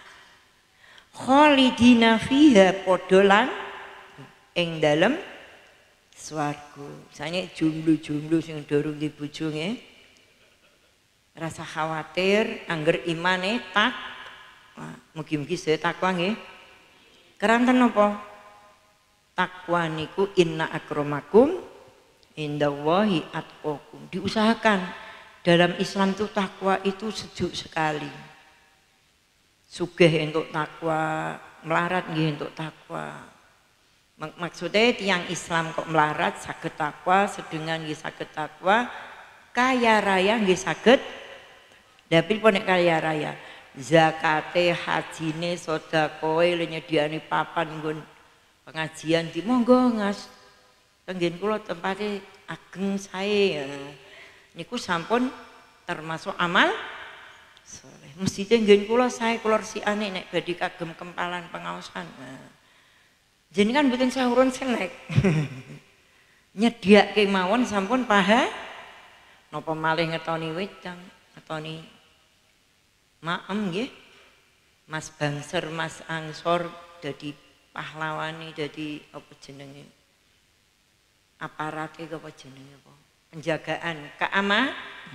khalidina fiha padha lan ing dalem swarga. Sane jomblo-jomblo sing durung di bojo nggih. Rasa khawatir angger imane tak mugi-mugi saya takwa nggih. Keranten napa? Takwa niku inna akramakum indallahi atqakum. Diusahakan dalam Islam itu takwa itu sejuk sekali. Sugih untuk takwa, melarat nggih untuk takwa. Maksudnya tiang Islam kok melarat saged takwa, sedengan nggih saged takwa, kaya raya nggih saged. Tapi pun kaya raya, zakate, hajine, sedekahe, nyediani papan nggon pengajian di monggo ngas. Tenggen kula tempate ageng sae. Niku sampun termasuk amal saleh. Mesti tenggen kula sae kula resikane nek badhe kagem kempalan pengaosan. Nah. Jenengan mboten sahurun senek. Nyediake mawon sampun paha. Napa malih ngetoni wedang, ngetoni maem nggih. Mas Bangser, Mas Angsor dadi pahlawane, dadi apa jenenge? Aparate apa jenenge apa? Penjagaan keama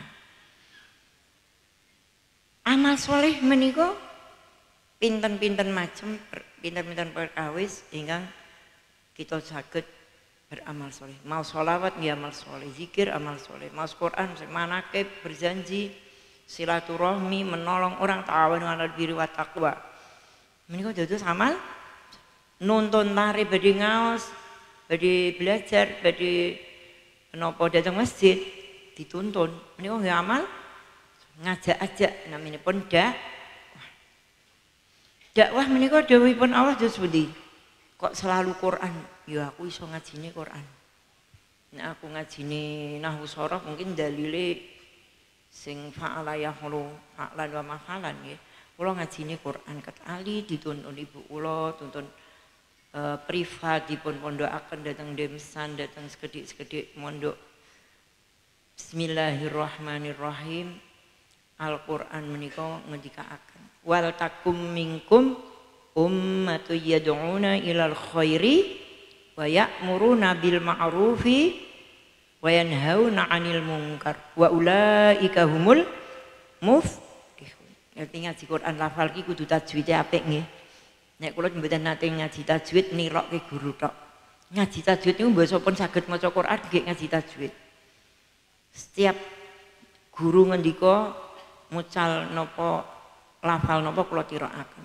amal soleh menika pinten-pinten macem pinten-pinten perkawis ingkang kita saged beramal soleh. Mau sholawat nggih amal soleh, zikir amal soleh, mau Quran manakib berjanji silaturahmi menolong orang ta'awanu 'alal birri wat taqwa. Menika dados amal nonton tari badhe ngaos badhe belajar, badhe menapa datang masjid dituntun. Menika nggih amal ngajak-ajak naminipun dakwah. Dakwah menika dawuhipun Allah dos pundi? Kok selalu Quran? Ya aku iso ngajine Quran. Nek aku ngajine nahwu sharaf mungkin dalile sing fa'ala yahlu fa'lan wa mafalan nggih. Kula ngajine Quran ketali dituntun ibu kula, tuntun Uh, privat dipun pondokaken datang Demsan, datang sekedik-sekedik mondok. Bismillahirrahmanirrahim. Al-Qur'an menika ngendikaaken wal takum minkum ummatu yad'una ilal khairi wa ya'muruna bil ma'rufi wa yanhauna 'anil munkar wa ulaika humul muflihun. Ngerti ngaji Quran lafal ki kudu tajwide apik nggih. Nek kula mboten nate ngaji tajwid nirokke guru tok. Ngaji tajwid niku mbasa pun saged maca Quran nggih ngaji tajwid. Setiap guru ngendika mucal napa lafal napa kula tirakaken.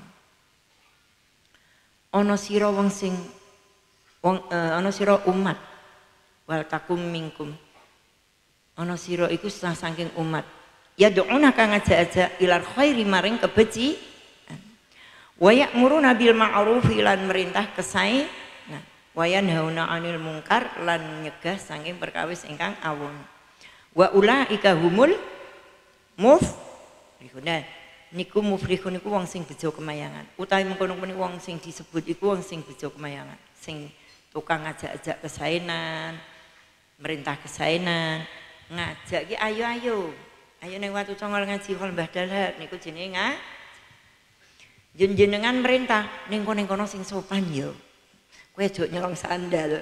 Ana sira wong sing wong uh, ana sira umat wal takum minkum. Ana sira iku saking umat. Ya do'una kang ngajak-ajak ilal khairi maring kebeci. Wa ya'muruna bil ma'ruf lan merintah kesae nah wa yanhauna 'anil munkar lan nyegah saking perkawis ingkang awon wa ulaika humul muflihun. Niku muflihun niku wong sing bejo kemayangan utawi mengkono-mengkono wong sing disebut iku wong sing bejo kemayangan sing tukang ngajak-ajak kesaenan merintah kesaenan ngajak ki ayo ayo ayo ning watu congol ngaji kol Mbah Dahlan niku jenenge nga jenengan merintah ning kono sing sopan yo. Kowe aja nyolong sandal.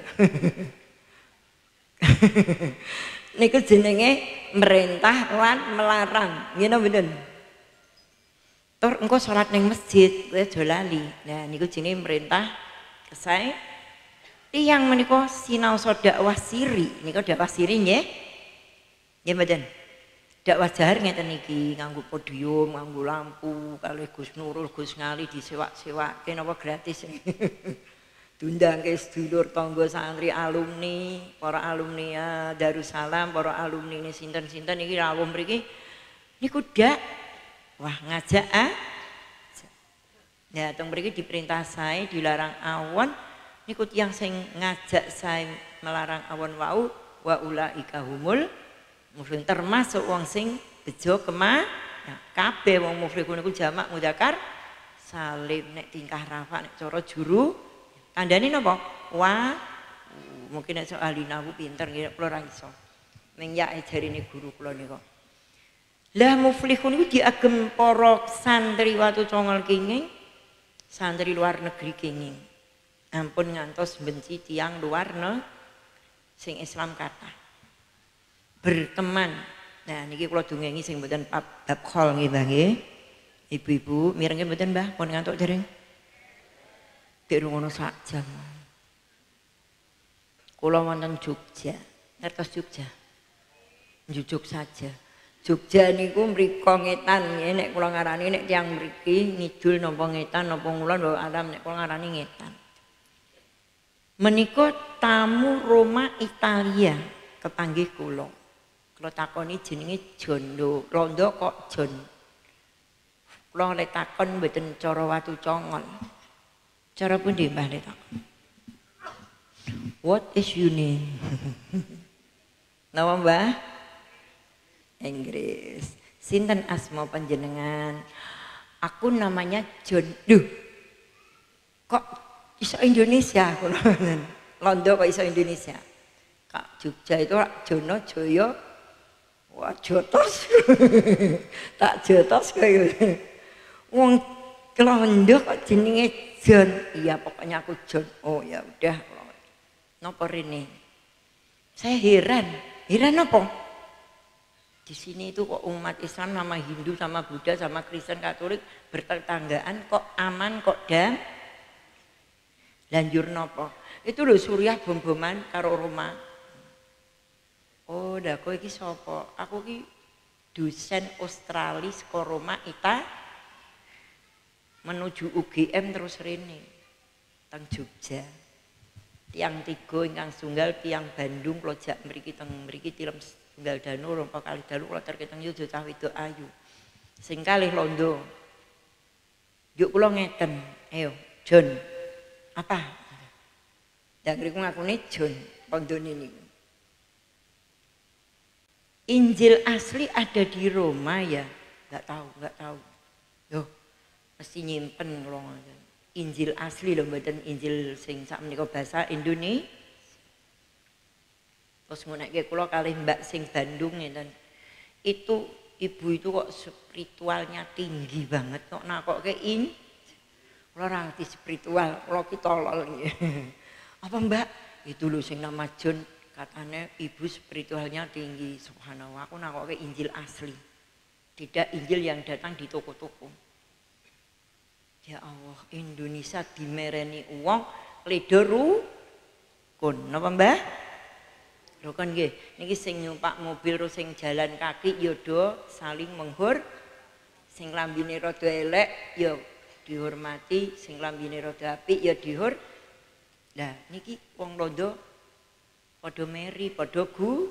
Niku jenenge merintah lan melarang. Ngene mboten. Tur engko salat ning masjid kowe aja lali. Nah niku jenenge merintah kesae. Tiyang menika sinaosa dakwah siri. Niku dakwah siri nggih. Nggih mboten. Dakwah jahar ngeten iki nganggo podium, nganggo lampu, kalih Gus Nurul, Gus Ngali disewak-sewake napa gratis. Diundangke sedulur tangga santri alumni, para alumni ya, Darussalam, para alumni ini sinten-sinten iki rawuh mriki niku dak wah ngajak ah. Ya, teng mriki diperintah saya dilarang awon niku tiyang sing ngajak saya melarang awon wau wa ulaika humul muflihun termasuk wong sing bejo kema ya, kabeh wong muflihun niku jamak mudzakkar salim nek tingkah rafa nek cara juru tandane napa wa mungkin nek ahli nahwu pinter nggih kula ora iso ning ya jarine guru kula nika lah muflihun niku diagem para santri watu congol kenging santri luar negeri kenging ampun ngantos benci tiang luar negeri sing Islam kata berteman. Nah niki kula dongengi sing mboten bab khol nggih Mbah nggih. Ibu-ibu mireng mboten Mbah pun ngantuk dereng. Dek ngono sak jam. Kula wonten Jogja. Ngertos Jogja? Njujuk saja. Jogja niku mriko ngetan nggih nek kula ngarani nek tiyang mriki ngidul napa ngetan napa ngulon lho alam nek kula ngarani ngetan. Menika tamu Roma Italia kepanggih kula. Kula takoni jenenge Jondo, Londo kok Jon. Kula lek takon mboten cara watu congol. Cara pundi Mbah lek takon? What is your name? Nama Mbah? Inggris. Sinten asma panjenengan? Aku namanya Jon. Duh. Kok iso Indonesia kula. Londo kok iso Indonesia? Kak Jogja itu Jono Joyo wah jotos tak jotos kayak wong Londo kok jenenge Jon iya pokoknya aku Jon oh ya udah nopo rene saya heran heran apa di sini itu kok umat Islam sama Hindu sama Buddha sama Kristen Katolik bertetanggaan kok aman kok dam lanjur nopo itu loh Suriah bom-boman karo Roma. Oh, dah kowe iki sapa? Aku ki dosen Australia saka Roma Ita menuju U G M terus rene teng Jogja. Tiang tiga ingkang sunggal tiang Bandung kula jak mriki teng mriki tilem tunggal danu rompa kalih dalu kula terke teng Yojo cah wedok ayu. Sing kalih Londo. Yuk kula ngeten, ayo Jon. Apa? Dak mriku ngakune Jon Londone niku. Injil asli ada di Roma ya? Enggak tahu, enggak tahu. Loh, mesti nyimpen kula ngoten. Injil asli lho mboten Injil sing sak menika basa Indonesia. Terus ngonekke kula kalih Mbak sing Bandung ngeten. Itu ibu itu kok spiritualnya tinggi banget kok nakokke in. Kula ora ngerti spiritual, kula ki tolol nggih. Apa Mbak? Itu lho sing nama Jon. Katanya ibu spiritualnya tinggi, subhanallah. Aku nakokke Injil asli, tidak Injil yang datang di toko-toko. Ya Allah, Indonesia dimereni uang ledoru kon, napa Mbah? Lho kan nggih, niki sing numpak mobil terus sing jalan kaki ya do saling menghur. Sing lambine rada elek ya dihormati, sing lambine rada apik ya dihur. Lah niki wong Londo padha meri, padha gu.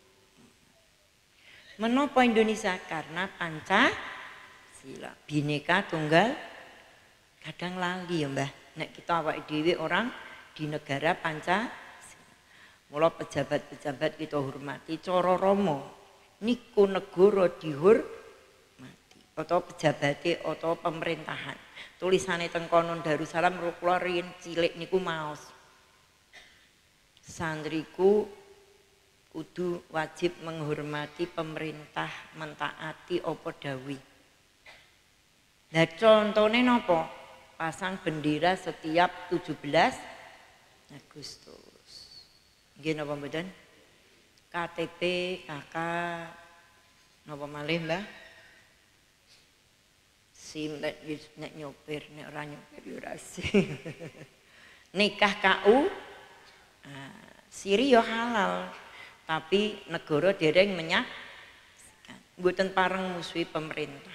Menapa Indonesia? Karena Pancasila, Bhinneka Tunggal. Kadang lali ya Mbah, nek kita awake dhewe orang di negara Pancasila. Mula pejabat-pejabat kita hormati cara Rama. Niku negara dihormati. Atau pejabatnya atau pemerintahan. Tulisane teng konon Darussalam kula riyen cilik niku maos. Santriku kudu wajib menghormati pemerintah, mentaati apa dawuh. Nah contone napa? Pasang bendera setiap tujuh belas Agustus. Nggih napa mboten? K T P, K K, napa malih Mbah? SIM nek nek nyopir, nek ora nyopir yo ora SIM. Nikah K U Nah, siri yo halal, tapi negara dereng menyaksikan. Mboten pareng musuhi pemerintah.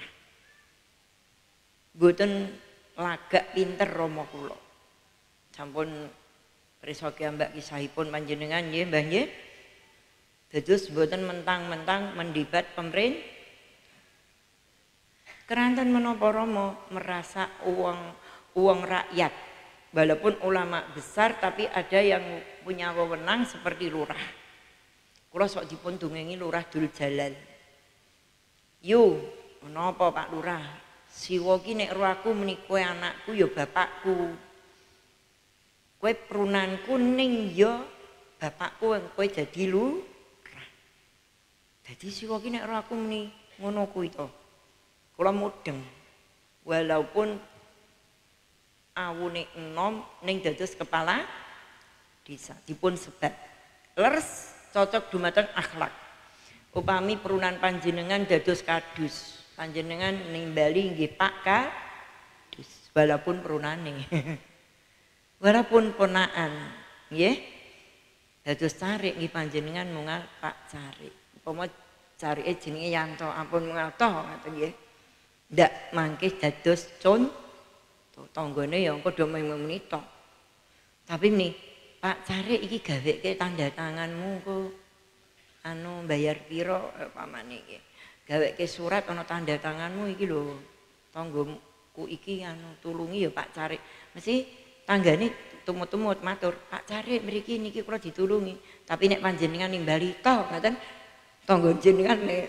Mboten lagak pinter Rama kula. Sampun prisa kiambak kisahipun panjenengan nggih Mbah nggih. Dados mboten mentang-mentang mendebat pemerintah. Keranten menapa Rama merasa uang uang rakyat. Walaupun ulama besar tapi ada yang punya wewenang seperti lurah. Kula sok dipun dungengi Lurah Dul Jalal. Yo, menapa Pak Lurah? Siwa ki nek ro aku meni kowe anakku ya bapakku. Kowe perunanku ning ya bapakku yang kowe dadi lurah. Dadi siwa ki nek ro aku meni ngono kuwi to. Kula mudeng. Walaupun awune enom ning dados kepala desa dipun sebab leres cocok dumateng akhlak. Upami perunan panjenengan dados kadus, panjenengan nimbali nggih Pak Kadus walaupun perunane. Walaupun ponaan, nggih. Dados Carik nggih panjenengan mungal Pak Carik. Upama carike jenenge Yanto ampun mungal to ngoten nggih. Ndak mangke dados contoh tanggane ya engko do mung-muni tok. Tapi nih Pak Carik iki gaweke tanda tanganmu kok anu bayar piro pamane iki. Gaweke surat ana tanda tanganmu iki lho. Tanggoku iki anu tulungi ya Pak Carik. Mesti tanggane tumut-tumut matur, Pak Carik mriki niki kula ditulungi. Tapi nek panjenengan nimbali to ngoten tangga jenengan nek.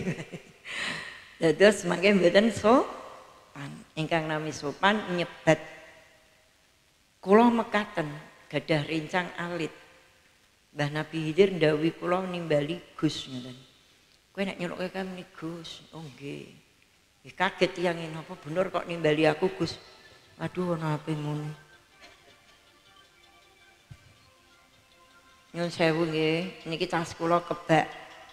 Dados mangke mboten sopan. Ingkang nami sopan nyebat. Kula mekaten gadah rincang alit. Mbah Nabi Khidir ndhawuhi kula nimbali Gus ngoten. Kowe nek nyelukke kami Gus, oh nggih. Nggih kaget tiyang napa bener kok nimbali aku Gus. Waduh ana ape mun. Nyun sewu nggih, niki tas kula kebak.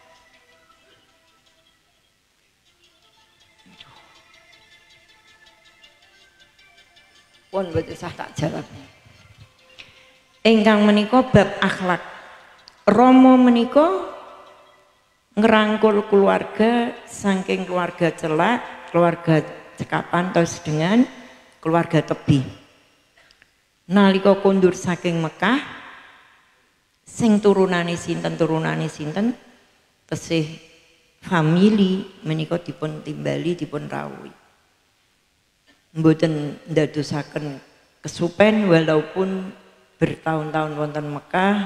Pun boten sah tak jawab. Ingkang menika bab akhlak. Rama menika ngerangkul keluarga saking keluarga celak, keluarga cekapan terus dengan keluarga tebi. Nalika kondur saking Mekah sing turunane sinten turunane sinten tesih famili menika dipun timbali dipun rawuhi. Mboten ndadosaken kesupen walaupun bertahun-tahun wonten Mekah,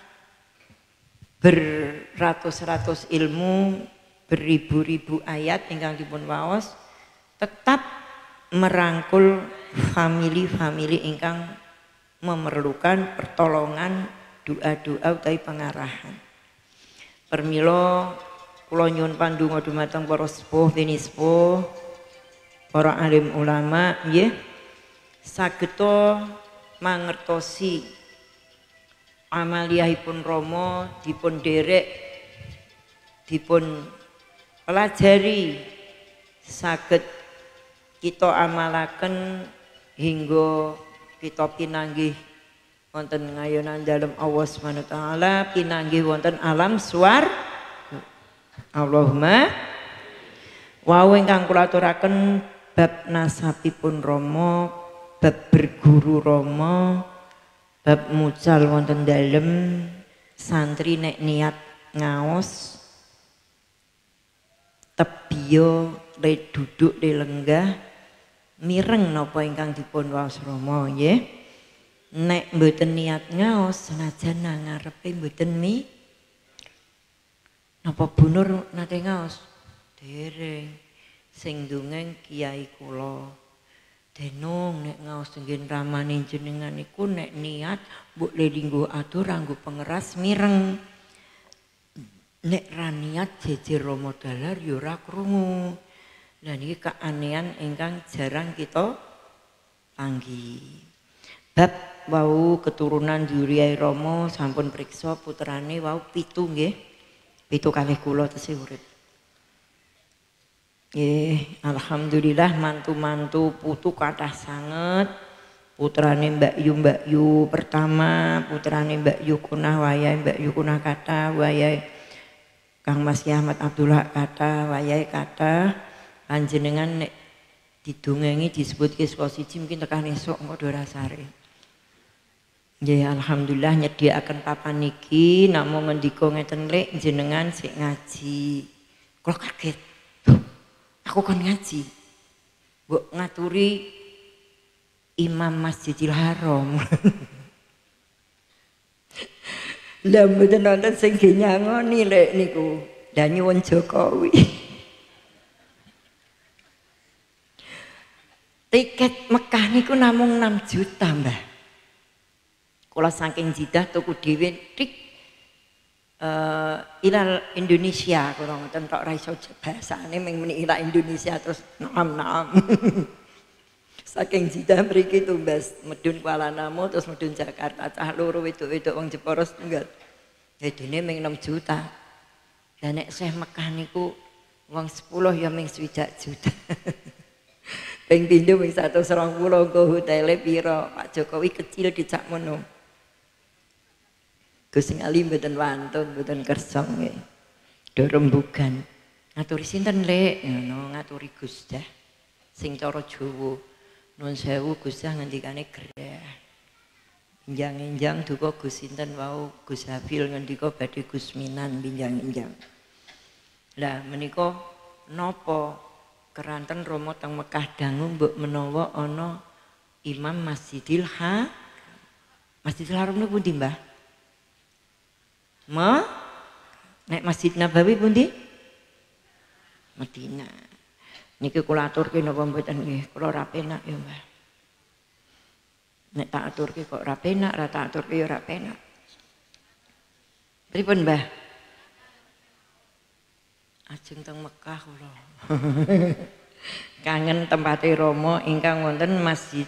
beratus-ratus ilmu, beribu-ribu ayat ingkang dipun waos, tetap merangkul famili-famili ingkang memerlukan pertolongan, doa-doa utawi pengarahan. Permila kula nyuwun pandonga dumateng para sepuh dene sepuh, para alim ulama nggih sageta mangertosi amaliyahipun Rama dipun derek dipun pelajari saged kita amalaken hingga kita pinanggih wonten ngayonan dalem Allah Subhanahu wa taala pinanggih wonten alam suar Allahumma wau ingkang kula aturaken bab nasabipun Rama, bab berguru Rama, bab mucal wonten dalem santri nek niat ngaos tebiya le duduk le lenggah mireng napa ingkang dipun waos Rama nggih. Nek mboten niat ngaos senajan nang ngarepe mboten mi napa bunur nate ngaos dereng. Sing dongeng kiai kula denung nek ngaos nggih ramane jenengan niku nek niat mbok le dinggo atur anggo pengeras mireng nek ra niat jejer Rama dalar ya ora krungu. Lah niki keanehan ingkang jarang kita panggi. Bab wau keturunan Duriai Rama sampun priksa putrane wau pitu nggih. Pitu kalih kula tesih urip. Nggih, alhamdulillah mantu-mantu putu kathah sanget. Putrane Mbak Yu Mbak Yu pertama, putrane Mbak Yu Kunah wayahe Mbak Yu Kunah kathah, wayahe Kang Mas Ahmad Abdullah kathah, wayahe kathah. Panjenengan nek didongengi disebut saka siji mungkin tekan esuk engko do rasare. Nggih, alhamdulillah nyediakaken papan niki namung ngendika ngeten lek jenengan sik ngaji. Kula kaget. Aku kan ngaji, mbok ngaturi Imam Masjidil Haram. Lah mboten wonten sing nyangoni lek niku. Lah nyuwun Jokowi. Tiket Mekah niku namung enam juta, Mbah. Kula saking Jeddah tuku dhewe tik uh, ilal Indonesia kula ngoten tok ra iso bahasane ming meni ila Indonesia terus nam-nam. Saking Jeddah mriki tumbas medun Kuala Namu terus medun Jakarta cah loro wedok-wedok wong Jepara setunggal. Dadine ming enam juta. Lah nek Syekh Mekah niku wong sepuluh ya ming swidak juta. Ping pindho ming seratus dua puluh go hotele pira? Pak Jokowi kecil dicak mono. Gus ngali mboten wantun, mboten kersa nggih. Do rembugan. Ngaturi sinten, Lek? Ngono ngaturi Gus Dah. Sing cara Jawa. Nuwun sewu Gus Dah ngendikane greh. Injang-injang duka Gus sinten wau Gus Hafil ngendika badhe Gus Minan binjang-injang. Lah menika napa keranten Rama teng Mekah dangu mbok menawa ana Imam Masjidil Ha. Masjidil Haram niku pundi, Mbah? Ma? Nek Masjid Nabawi pundi? Madinah. Niki kula aturke napa mboten nggih, kula ora penak ya, Mbah. Nek tak aturke kok ora penak, ora tak aturke ya ora penak. Pripun, Mbah? Ajeng teng Mekah kula. Kangen tempate Rama ingkang wonten Masjid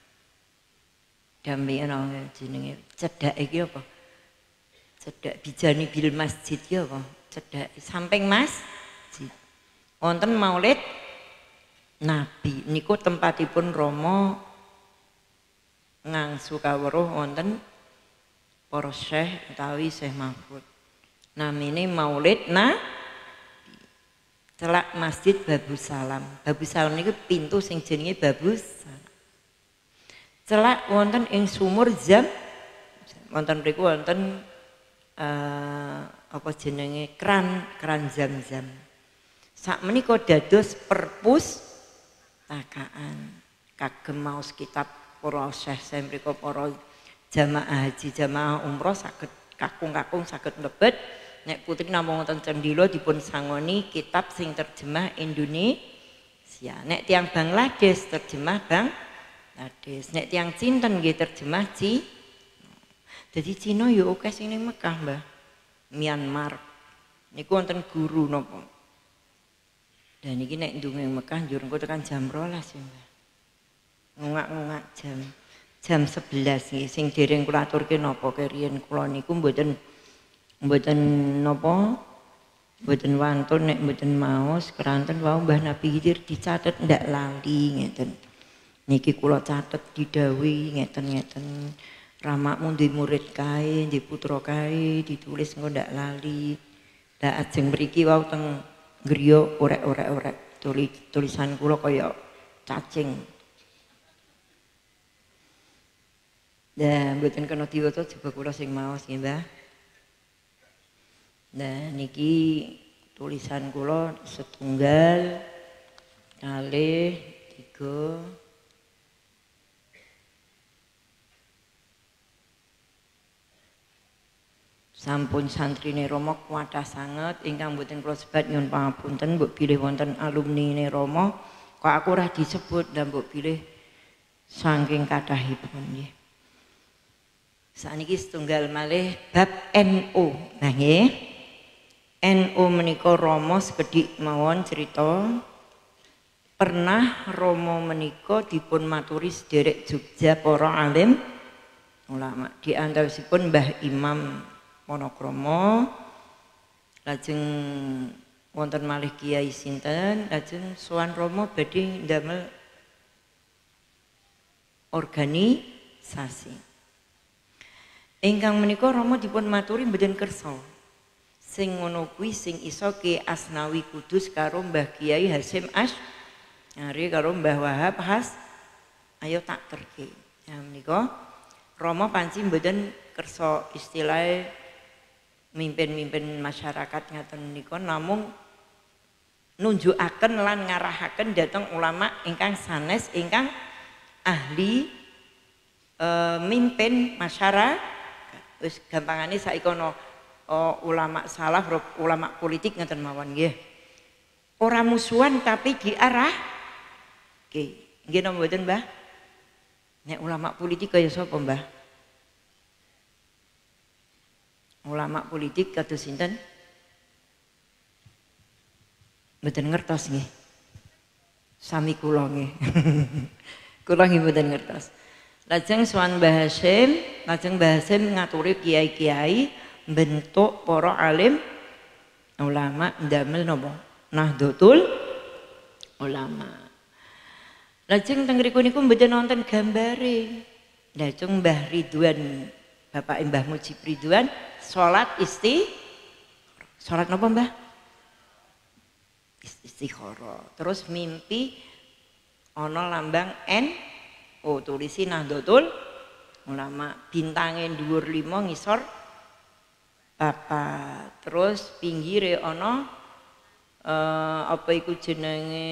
Dambiana jenenge cedhak iki apa? Cedhak Bijani bil Masjid ya apa? Cedhak samping masjid. Wonten Maulid Nabi niku tempatipun Rama ngangsu kawruh wonten para syekh utawi Syekh Mahfud. Namine Maulid Nabi. Celak Masjid Babus Salam. Babus Salam niku pintu sing jenenge Babus Salam. Celak wonten ing sumur Zam. Wonten mriku wonten uh, apa jenenge kran kran Zam-Zam. Sakmenika dados perpustakaan kagem maos kitab para syekh mriku para jamaah haji jamaah umroh saged kakung-kakung saged mlebet. Nek putri namung wonten cendhila dipun sangoni kitab sing terjemah Indonesia. Nek tiang Bangladesh terjemah Bangladesh. Nek tiang Cinten nggih terjemah Ci. Dadi Cina ya akeh sing ning Mekah, Mbah. Myanmar. Niku wonten guru napa. Dan iki nek ndunge Mekah njur engko tekan jam rolas ya, Mbah. Ngungak-ngungak jam jam sebelas nggih sing dereng kula aturke napa keriyen kula niku mboten mboten napa mboten wantun nek mboten maos keranten wau Mbah Nabi Khidir dicatet ndak lali ngeten. Niki kula catet didhawuhi ngeten-ngeten. Ramakmu duwe murid kae, duwe putra kae ditulis engko ndak lali. Lah ajeng mriki wau teng griya orek-orek-orek tulis tulisan kula kaya cacing. Lah mboten kena diwaca coba kula sing maos nggih, Mbah. Nah niki tulisan kula setunggal kalih tiga sampun santrine Rama kuatah sanget ingkang mboten kula sebat nyuwun pangapunten mbok bilih wonten alumnine Rama kok aku ora disebut dan mbok bilih saking kathahipun nggih. Saniki setunggal malih bab N U. Nah nggih. N U menika Rama sekedhik mawon cerita pernah Rama menika dipun maturi sederek Jogja para alim ulama di antawisipun Mbah Imam Monokrama lajeng wonten malih Kiai sinten lajeng sowan Rama badhe ndamel organisasi ingkang menika Rama dipun maturi mboten kersa. Sing ngono kuwi sing iso Ki Asnawi Kudus karo Mbah Kiai Hasyim Asy'ari karo Mbah Wahab Has ayo tak terke. Ya menika Rama panci mboten kersa istilah mimpin-mimpin masyarakat ngaten menika namung nunjukaken lan ngarahaken dhateng ulama ingkang sanes ingkang ahli e, mimpin masyarakat. Wis gampangane saiki ana oh, ulama salaf, ulama politik ngeten mawon nggih. Ora musuhan tapi diarah. Oke, nggih napa mboten, Mbah? Nek ulama politik kaya sapa, Mbah? Ulama politik kados sinten? Mboten ngertos nggih. Sami kula nggih. Kula nggih mboten ngertos. Lajeng sowan Mbah Hasyim, lajeng Mbah Hasyim ngaturi kiai-kiai bentuk para alim ulama ndamel napa? Nahdlatul Ulama. Lajeng teng mriku niku mboten wonten gambare. Lajeng Mbah Ridwan, Bapak Mbah Mujib Ridwan salat isti salat napa, Mbah? Istikharah. Terus mimpi ana lambang N oh tulisi Nahdlatul Ulama, bintange dhuwur lima ngisor papat. Terus pinggire ana uh, apa iku jenenge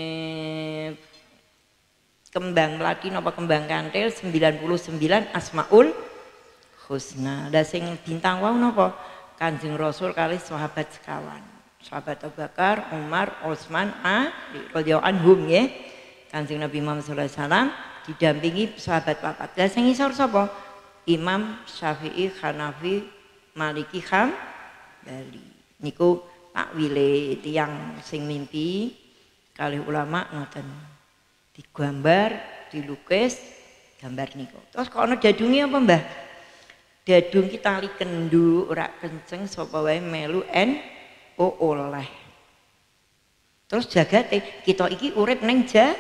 kembang melati napa kembang kantil sembilan puluh sembilan Asmaul Husna. Lah sing bintang wau napa? Kanjeng Rasul kali sahabat sekawan. Sahabat Abu Bakar, Umar, Utsman, Ali radhiyallahu anhum nggih. Kanjeng Nabi Muhammad sallallahu alaihi wasallam didampingi sahabat papat. Lah sing ngisor sapa? Imam Syafi'i, Hanafi, Maliki, Hambali. Niku takwile tiyang sing mimpi kalih ulama ngoten. Digambar, dilukis gambar niku. Terus kok ana dadunge apa, Mbah? Dadung ki tali kendu ora kenceng sapa wae melu en o oleh. Terus jagate kita iki urip ning jagat.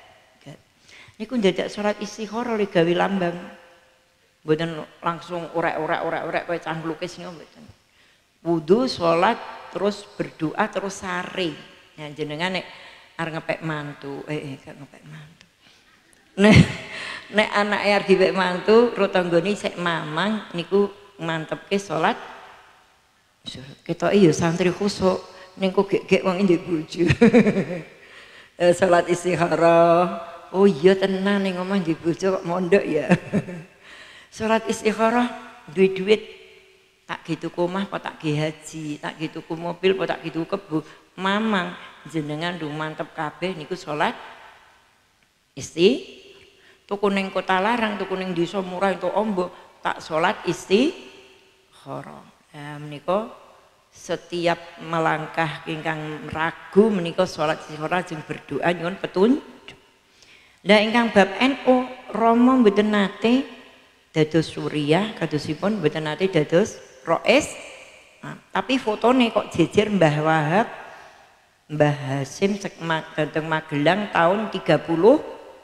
Niku ndadak salat istikharah le gawe lambang. Mboten langsung orek-orek-orek-orek kaya cah nglukis niku mboten. Wudu, salat, terus berdoa, terus sare. Nah jenengan nek arep ngepek mantu, eh, eh gak ngepek mantu. Nek nek anake arep dipek mantu, ro tanggane sik mamang niku mantepke salat. Ketoke ya santri khusuk, ning kok gek-gek wong ndek bojo. Salat istikharah. Oh iya tenan ning omah ndek bojo kok mondok ya. Salat istikharah duwe duit tak gitu omah apa tak ge haji, tak gitu ku mobil apa tak gitu kebo. Mamang jenengan ndung mantep kabeh niku salat isti tuku ning kota larang, tuku ning desa murah entuk ombo tak salat istikharah. Nah menika setiap melangkah ingkang ragu menika salat istikharah jeung berdoa nyuwun petunjuk. Lah ingkang bab N U Rama mboten nate dados suriah kadosipun mboten nate dados roes. Nah, tapi fotone kok jejer Mbah Wahab, Mbah Hasyim dateng Magelang tahun tiga puluh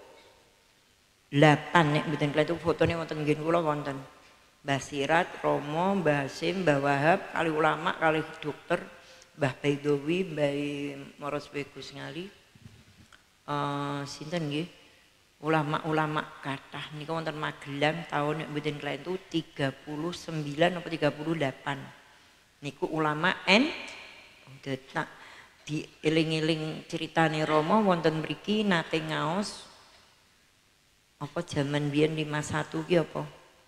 delapan nek mboten kelihatan fotone wonten nggih kula wonten. Mbah Sirat, Romo, Mbah Hasyim, Mbah Wahab, kali ulama, kali dokter, Mbah Baidowi, Mbah Moros Begus Ngali. Uh, sinten nggih? Ulama-ulama kathah niku wonten Magelang tahun nek mboten kelihatan tiga puluh sembilan atau tiga puluh delapan. Niku ulama N detak dieling-eling ceritane Romo wonten mriki nate ngaos apa jaman biyen lima satu ki apa?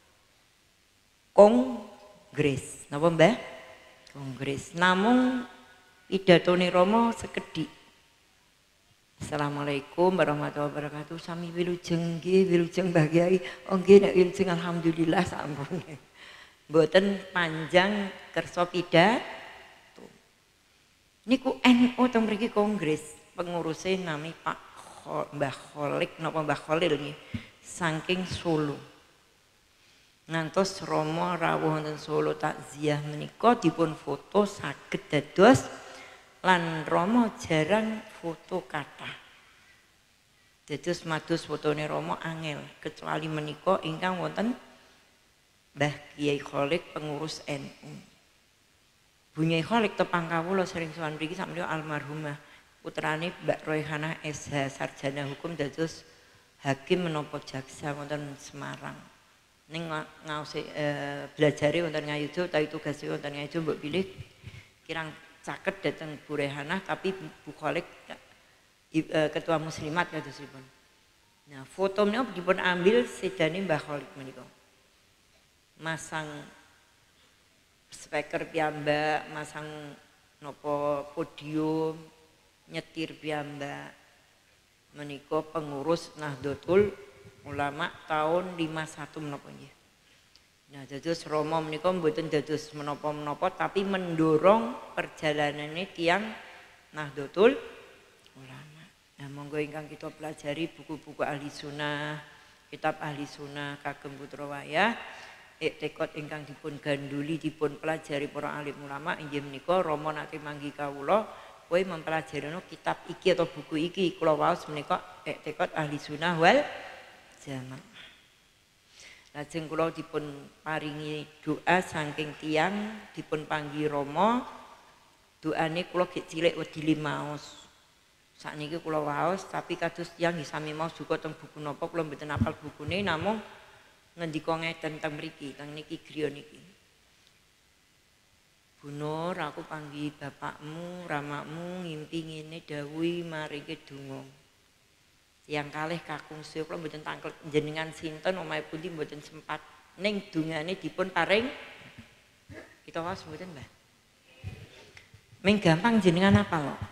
Kongres. Napa Mbah? Kongres. Namung pidatone Romo sekedhik. Assalamualaikum warahmatullahi wabarakatuh. Sami wilujeng nggih, wilujeng Mbah Kyai. Oh nggih nek wilujeng alhamdulillah sampun. Mboten panjang kersa pidato. Niku N U teng mriki kongres, penguruse nami Pak Mbah Kholik napa Mbah Khalil nggih. Saking Solo. Ngantos Romo rawuh wonten Solo takziah menika dipun foto saged dados lan Romo jarang foto kathah. Dados mados fotone Romo angel kecuali menika ingkang wonten Mbah Kiai Kholik pengurus N U. Bu Nyai Kholik tepang kawula sering sowan mriki sakmenika almarhumah putrane Mbak Royhanah S H sarjana hukum dados hakim menapa jaksa wonten Semarang. Ning ngaos e, belajare wonten Ngayujo utawi tugase wonten Ngayujo mbok pilih kirang caket dateng Bu Rehanah tapi Bu Kholik e, ketua muslimat kadosipun. Nah, foto menika dipun ambil sedane Mbah Khalid menika. Masang speaker piyambak, masang napa podium, nyetir piyambak. Menika pengurus Nahdlatul Ulama tahun lima satu menapa nggih. Nah, dados Rama menika mboten dados menapa-menapa tapi mendorong perjalanane tiyang Nahdlatul Ulama. Nah, monggo ingkang kita pelajari buku-buku ahli sunnah, kitab ahli sunnah kagem putra wayah, iktikad ingkang dipun ganduli dipun pelajari para alim ulama inggih menika Rama nate manggi kawula kowe mempelajari kitab iki atau buku iki kula waos menika iktikad ahli sunnah wal jamaah. Lajeng kula dipun paringi doa saking tiyang dipun panggi Rama. Doane kula gek cilik wedi limaos. Sakniki kula waos tapi kados tiyang nggih sami maos juga teng buku napa kula mboten hafal bukune namung ngendika ngeten teng mriki teng niki griya niki. Bu Nur aku panggi bapakmu, ramakmu ngimpi ngene dawuhi maringi donga. Yang kalih kakung sedaya kula mboten tanglet jenengan sinten omahe pundi mboten sempat ning dungane dipun paring kita waos mboten Mbah. Ming gampang jenengan apa lho.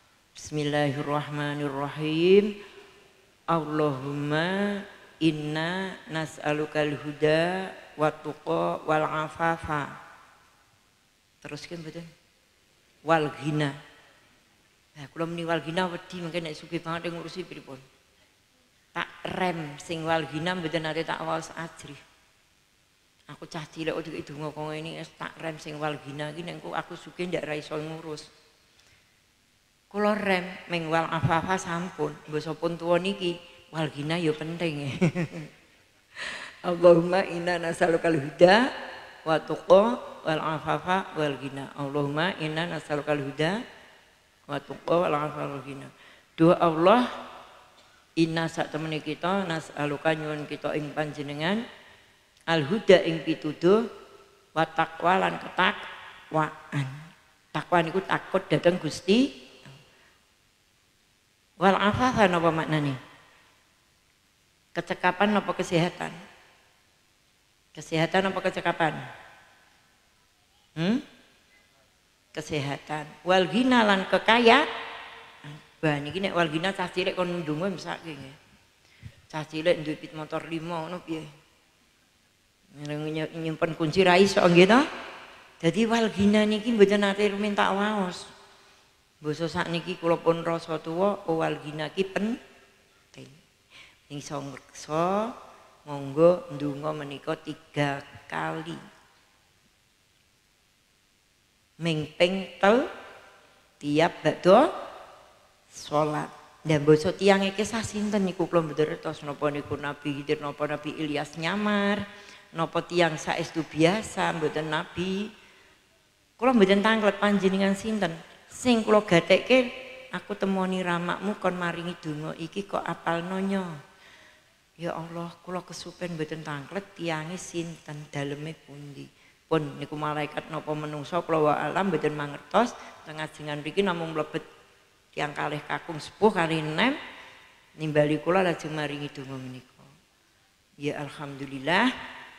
Bismillahirrahmanirrahim. Allahumma inna nas'alukal huda wat tuqa wal afafa. Teruskan mboten. Wal ghina. Nah, kula muni wal ghina wedi mengke nek sugih banget ngurusi pripun. Tak rem sing wal ghina mboten nate tak waos ajrih. Aku cah cilik kok donga kok ngene tak rem sing wal ghina iki nek aku sugih ndak ra iso ngurus. Kula rem ming wal afafa sampun, basa pun tuwa niki wal ghina ya penting. Allahumma inna nas'alukal huda wa tuqa wal afafa wal ghina. Allahumma inna nas'alukal huda wa tuqa wal afafa wal ghina. Doa Allah inna sak temene kita nas'aluka nyuwun kita ing panjenengan al-huda ing pituduh wa taqwa lan ketakwaan. Takwa niku takut dhateng Gusti. Wal afafa napa maknane? Kecekapan napa kesehatan? Kesehatan apa kecekapan? Hmm? Kesehatan. Wal ghina lan kekayaan. Bah niki nek wal ghina cah cilik kon ndonga mesake nggih. Cah cilik duwe pit motor lima ngono piye? Nyimpen kunci ra iso nggih to? Dadi wal ghina niki mboten nate minta waos. Basa sakniki kula pun rasa tuwa wal ghina ki penting. Sing iso ngreksa monggo ndonga menika tiga kali. Ming ping tel tiap badha salat. Dan basa tiyang iki sasinten niku kula mboten ngertos napa niku Nabi Khidir napa Nabi Ilyas nyamar, napa tiyang saestu biasa mboten nabi. Kula mboten tanglet panjenengan sinten. Sing kula gatekke aku temoni ramakmu kon maringi donga iki kok apal nonyo. Ya Allah, kula kesupen mboten tanglet tiyange sinten, daleme pundi. Pun niku malaikat napa menungso kula wa alam mboten mangertos, teng ajengan mriki namung mlebet tiyang kalih kakung sepuh kali enem nimbali kula lajeng maringi donga menika. Ya alhamdulillah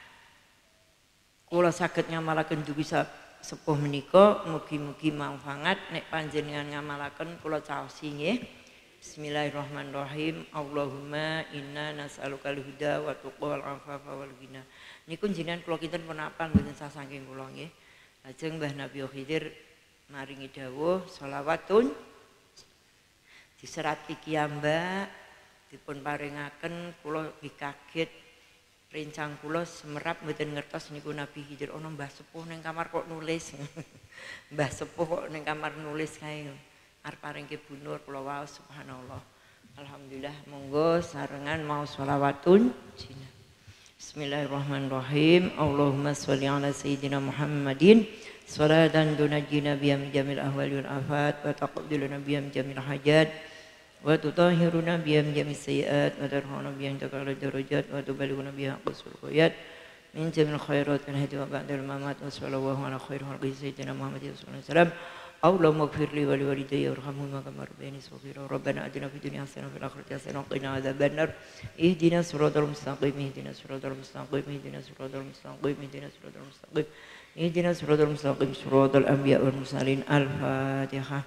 kula saged ngamalaken dugi sepuh menika mugi-mugi manfaat nek panjenengan ngamalaken kula caosi nggih. Bismillahirrahmanirrahim. Allahumma inna nas'alukal huda wa tuqa wal afafa wal ghina. Niku jenengan kula kinten pun apal mboten sah saking kula nggih. Lajeng Mbah Nabi Khidir maringi dawuh sholawatun diserat piyambak dipun paringaken kula kaget rencang kula semerap mboten ngertos niku Nabi Khidir ana Mbah Sepuh ning kamar kok nulis. Mbah Sepuh kok ning kamar nulis kae. Arep paringke Bu Nur kula waos subhanallah. Alhamdulillah monggo sarengan mau sholawatun jina. Bismillahirrahmanirrahim. Allahumma sholli ala sayyidina Muhammadin salatan tunajjina biha min jamil ahwali wal afat wa taqabbal biha min jamil hajat wa tutahhiruna biha min jamil sayyiat wa tarhamuna biha min taqal darajat wa tuballighuna biha aqsal ghayat min jamil khairat wa hadi wa ba'dal mamat wa sallallahu ala khairil khalqi sayyidina Muhammadin sallallahu alaihi wasallam. Allahumma ighfir li wa liwalidayya warhamhuma kama rabbayani shaghira. Rabbana atina fid dunya hasanah wa fil akhirati hasanah wa qina adzabannar. Ihdinas siratal mustaqim, ihdinas siratal mustaqim, ihdinas siratal mustaqim, ihdinas siratal mustaqim. Ihdinas siratal mustaqim, siratal anbiya wal mursalin. Al-Fatihah.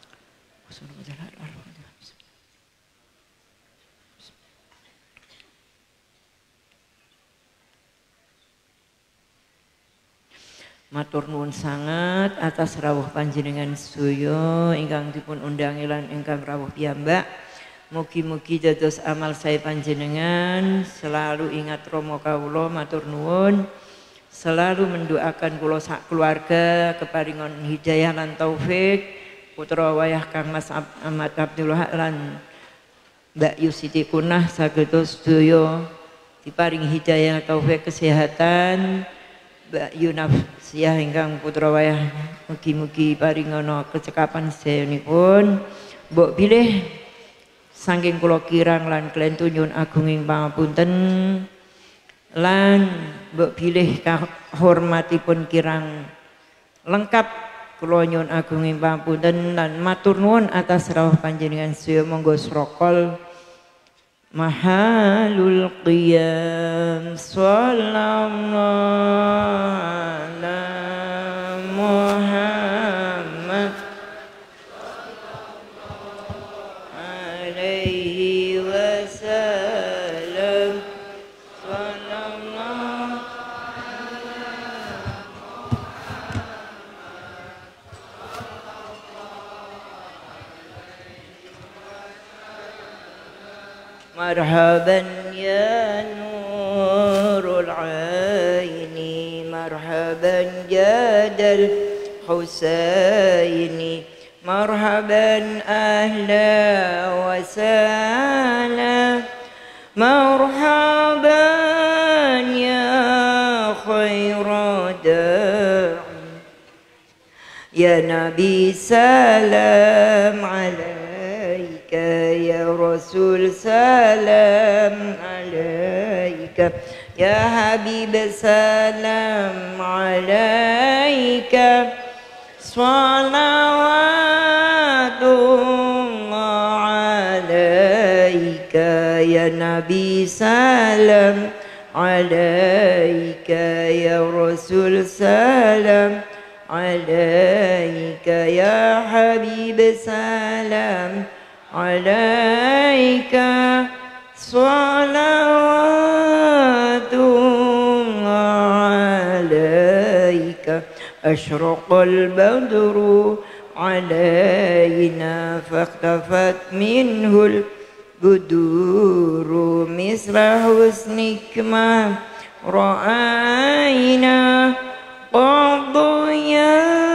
Matur nuwun sanget atas rawuh panjenengan sedaya ingkang dipun undangi lan ingkang rawuh piyambak. Mugi-mugi dados amal sae panjenengan selalu ingat rama kawula. Matur nuwun. Selalu mendoakan kula sak keluarga keparingan hidayah lan taufik. Putra wayah Kang Mas Ahmad Abdullah lan Mbak Yusiti Kunah sagedos sedaya diparingi hidayah taufik kesehatan. Mbak Yunaf Siah ingkang putra wayah mugi-mugi paringana kecekapan sedanipun. Mbok bilih saking kula kirang lan kelentu nyuwun agunging pangapunten lan mbok bilih kahormatipun kirang lengkap kula nyuwun agunging pangapunten lan matur nuwun atas rawuh panjenengan sedaya. Monggo srokol Mahalul qiyam sallallahu ala Muhammad alaihi wasallam sallallahu marhaban ya nurul aini marhaban jadal husaini marhaban ahla wa sahla marhaban ya khairada ya nabi salam alaika ya rasul salam alaika ya habib salam alaika salawatullah alaika ya nabi salam alaika ya rasul salam alaika ya habib salam alaika salawatullah alaika ashraqal badru alaina fakhtafat minhul buduru misra husnik ma ra'ayna qadya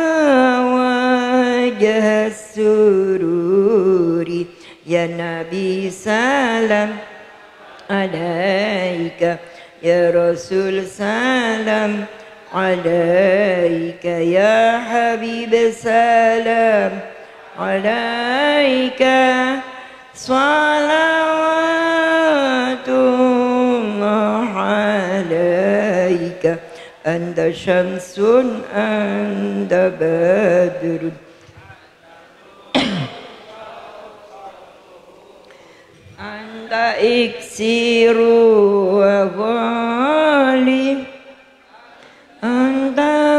wajah sururi ya nabi salam alaika ya rasul salam alaika ya habib salam alaika salawatullah alaika anta syamsun anta badrun anta iksiru wa ghalib anta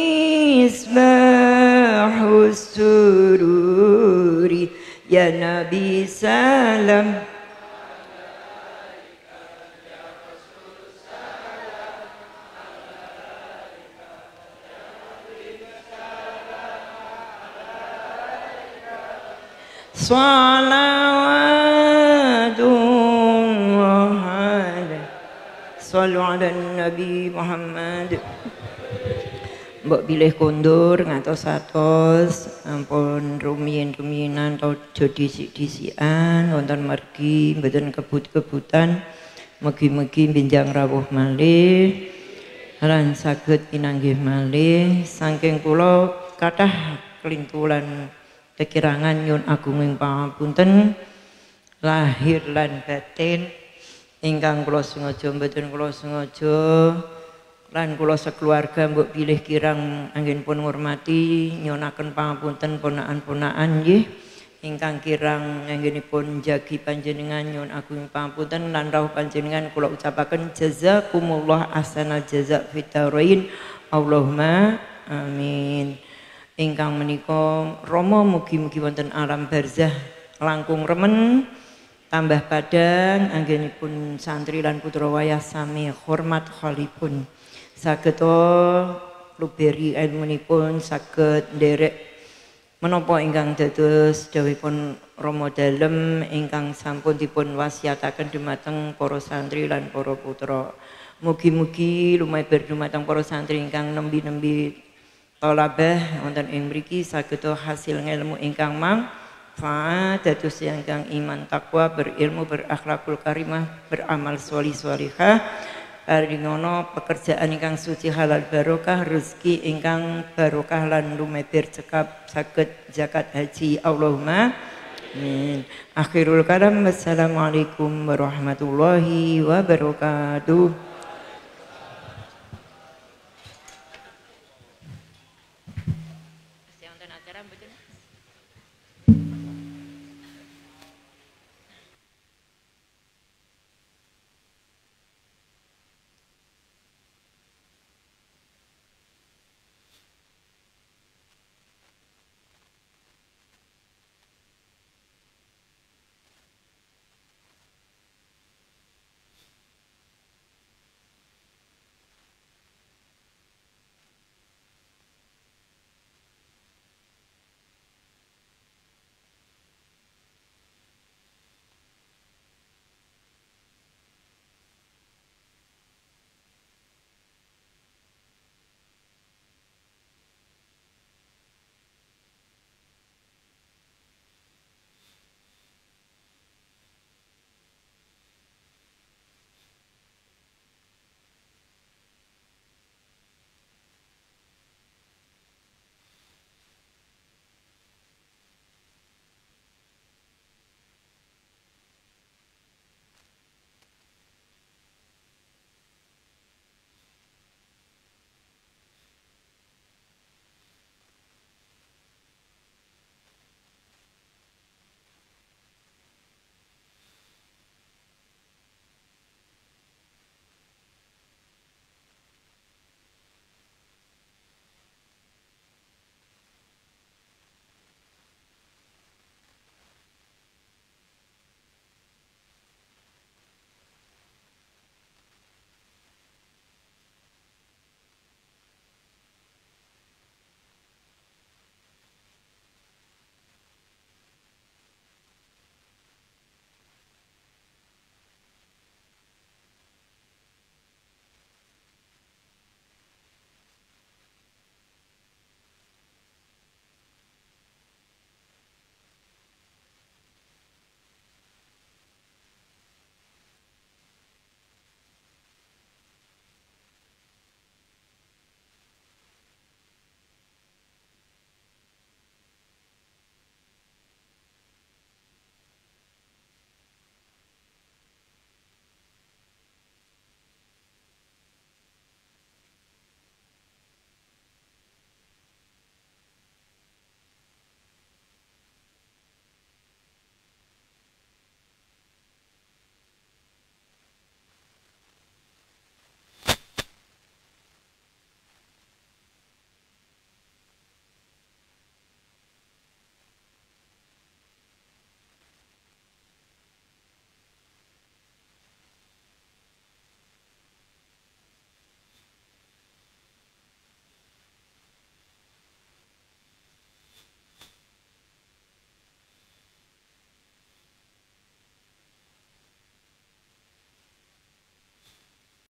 misbahus sururi ya nabi salam salawatullah alaih sallu ala nabi Muhammad. Mbok bilih kondur ngatos-atos ampun rumiyin-rumiyinan aja disik-disikan wonten mergi mboten kebut-kebutan mugi-mugi benjang rawuh malih lan saged pinanggih malih saking kula kathah kelintulan kekirangan nyun agunging pangapunten lahir lan batin ingkang kula sengaja mboten kula sengaja lan kula sekeluarga mbok bilih kirang anggenipun ngurmati nyonaken pangapunten ponakan-ponakan nggih ingkang kirang anggenipun jagi panjenengan nyuwun agung pangapunten lan rawuh panjenengan kula ucapaken jazakumullah ahsanal jaza fid dharain Allahumma amin. Ingkang menika Rama mugi-mugi wonten alam barzah langkung remen tambah padang anggenipun santri lan putra wayah sami hormat khalipun saged luberi ilmunipun saged nderek menapa ingkang dados dawuhipun Rama dalem ingkang sampun dipun wasiataken dumateng para santri lan para putra. Mugi-mugi lumebar dumateng para santri ingkang nembi-nembi thalabah wonten ing mriki saged hasil ngelmu ingkang manfaat dados ingkang iman takwa berilmu berakhlakul karimah beramal sholih sholihah. Aringono pekerjaan ingkang suci halal barokah rezeki ingkang barokah lan lumeber cekap saged zakat haji Allahumma amin. Akhirul kalam wassalamualaikum warahmatullahi wabarakatuh.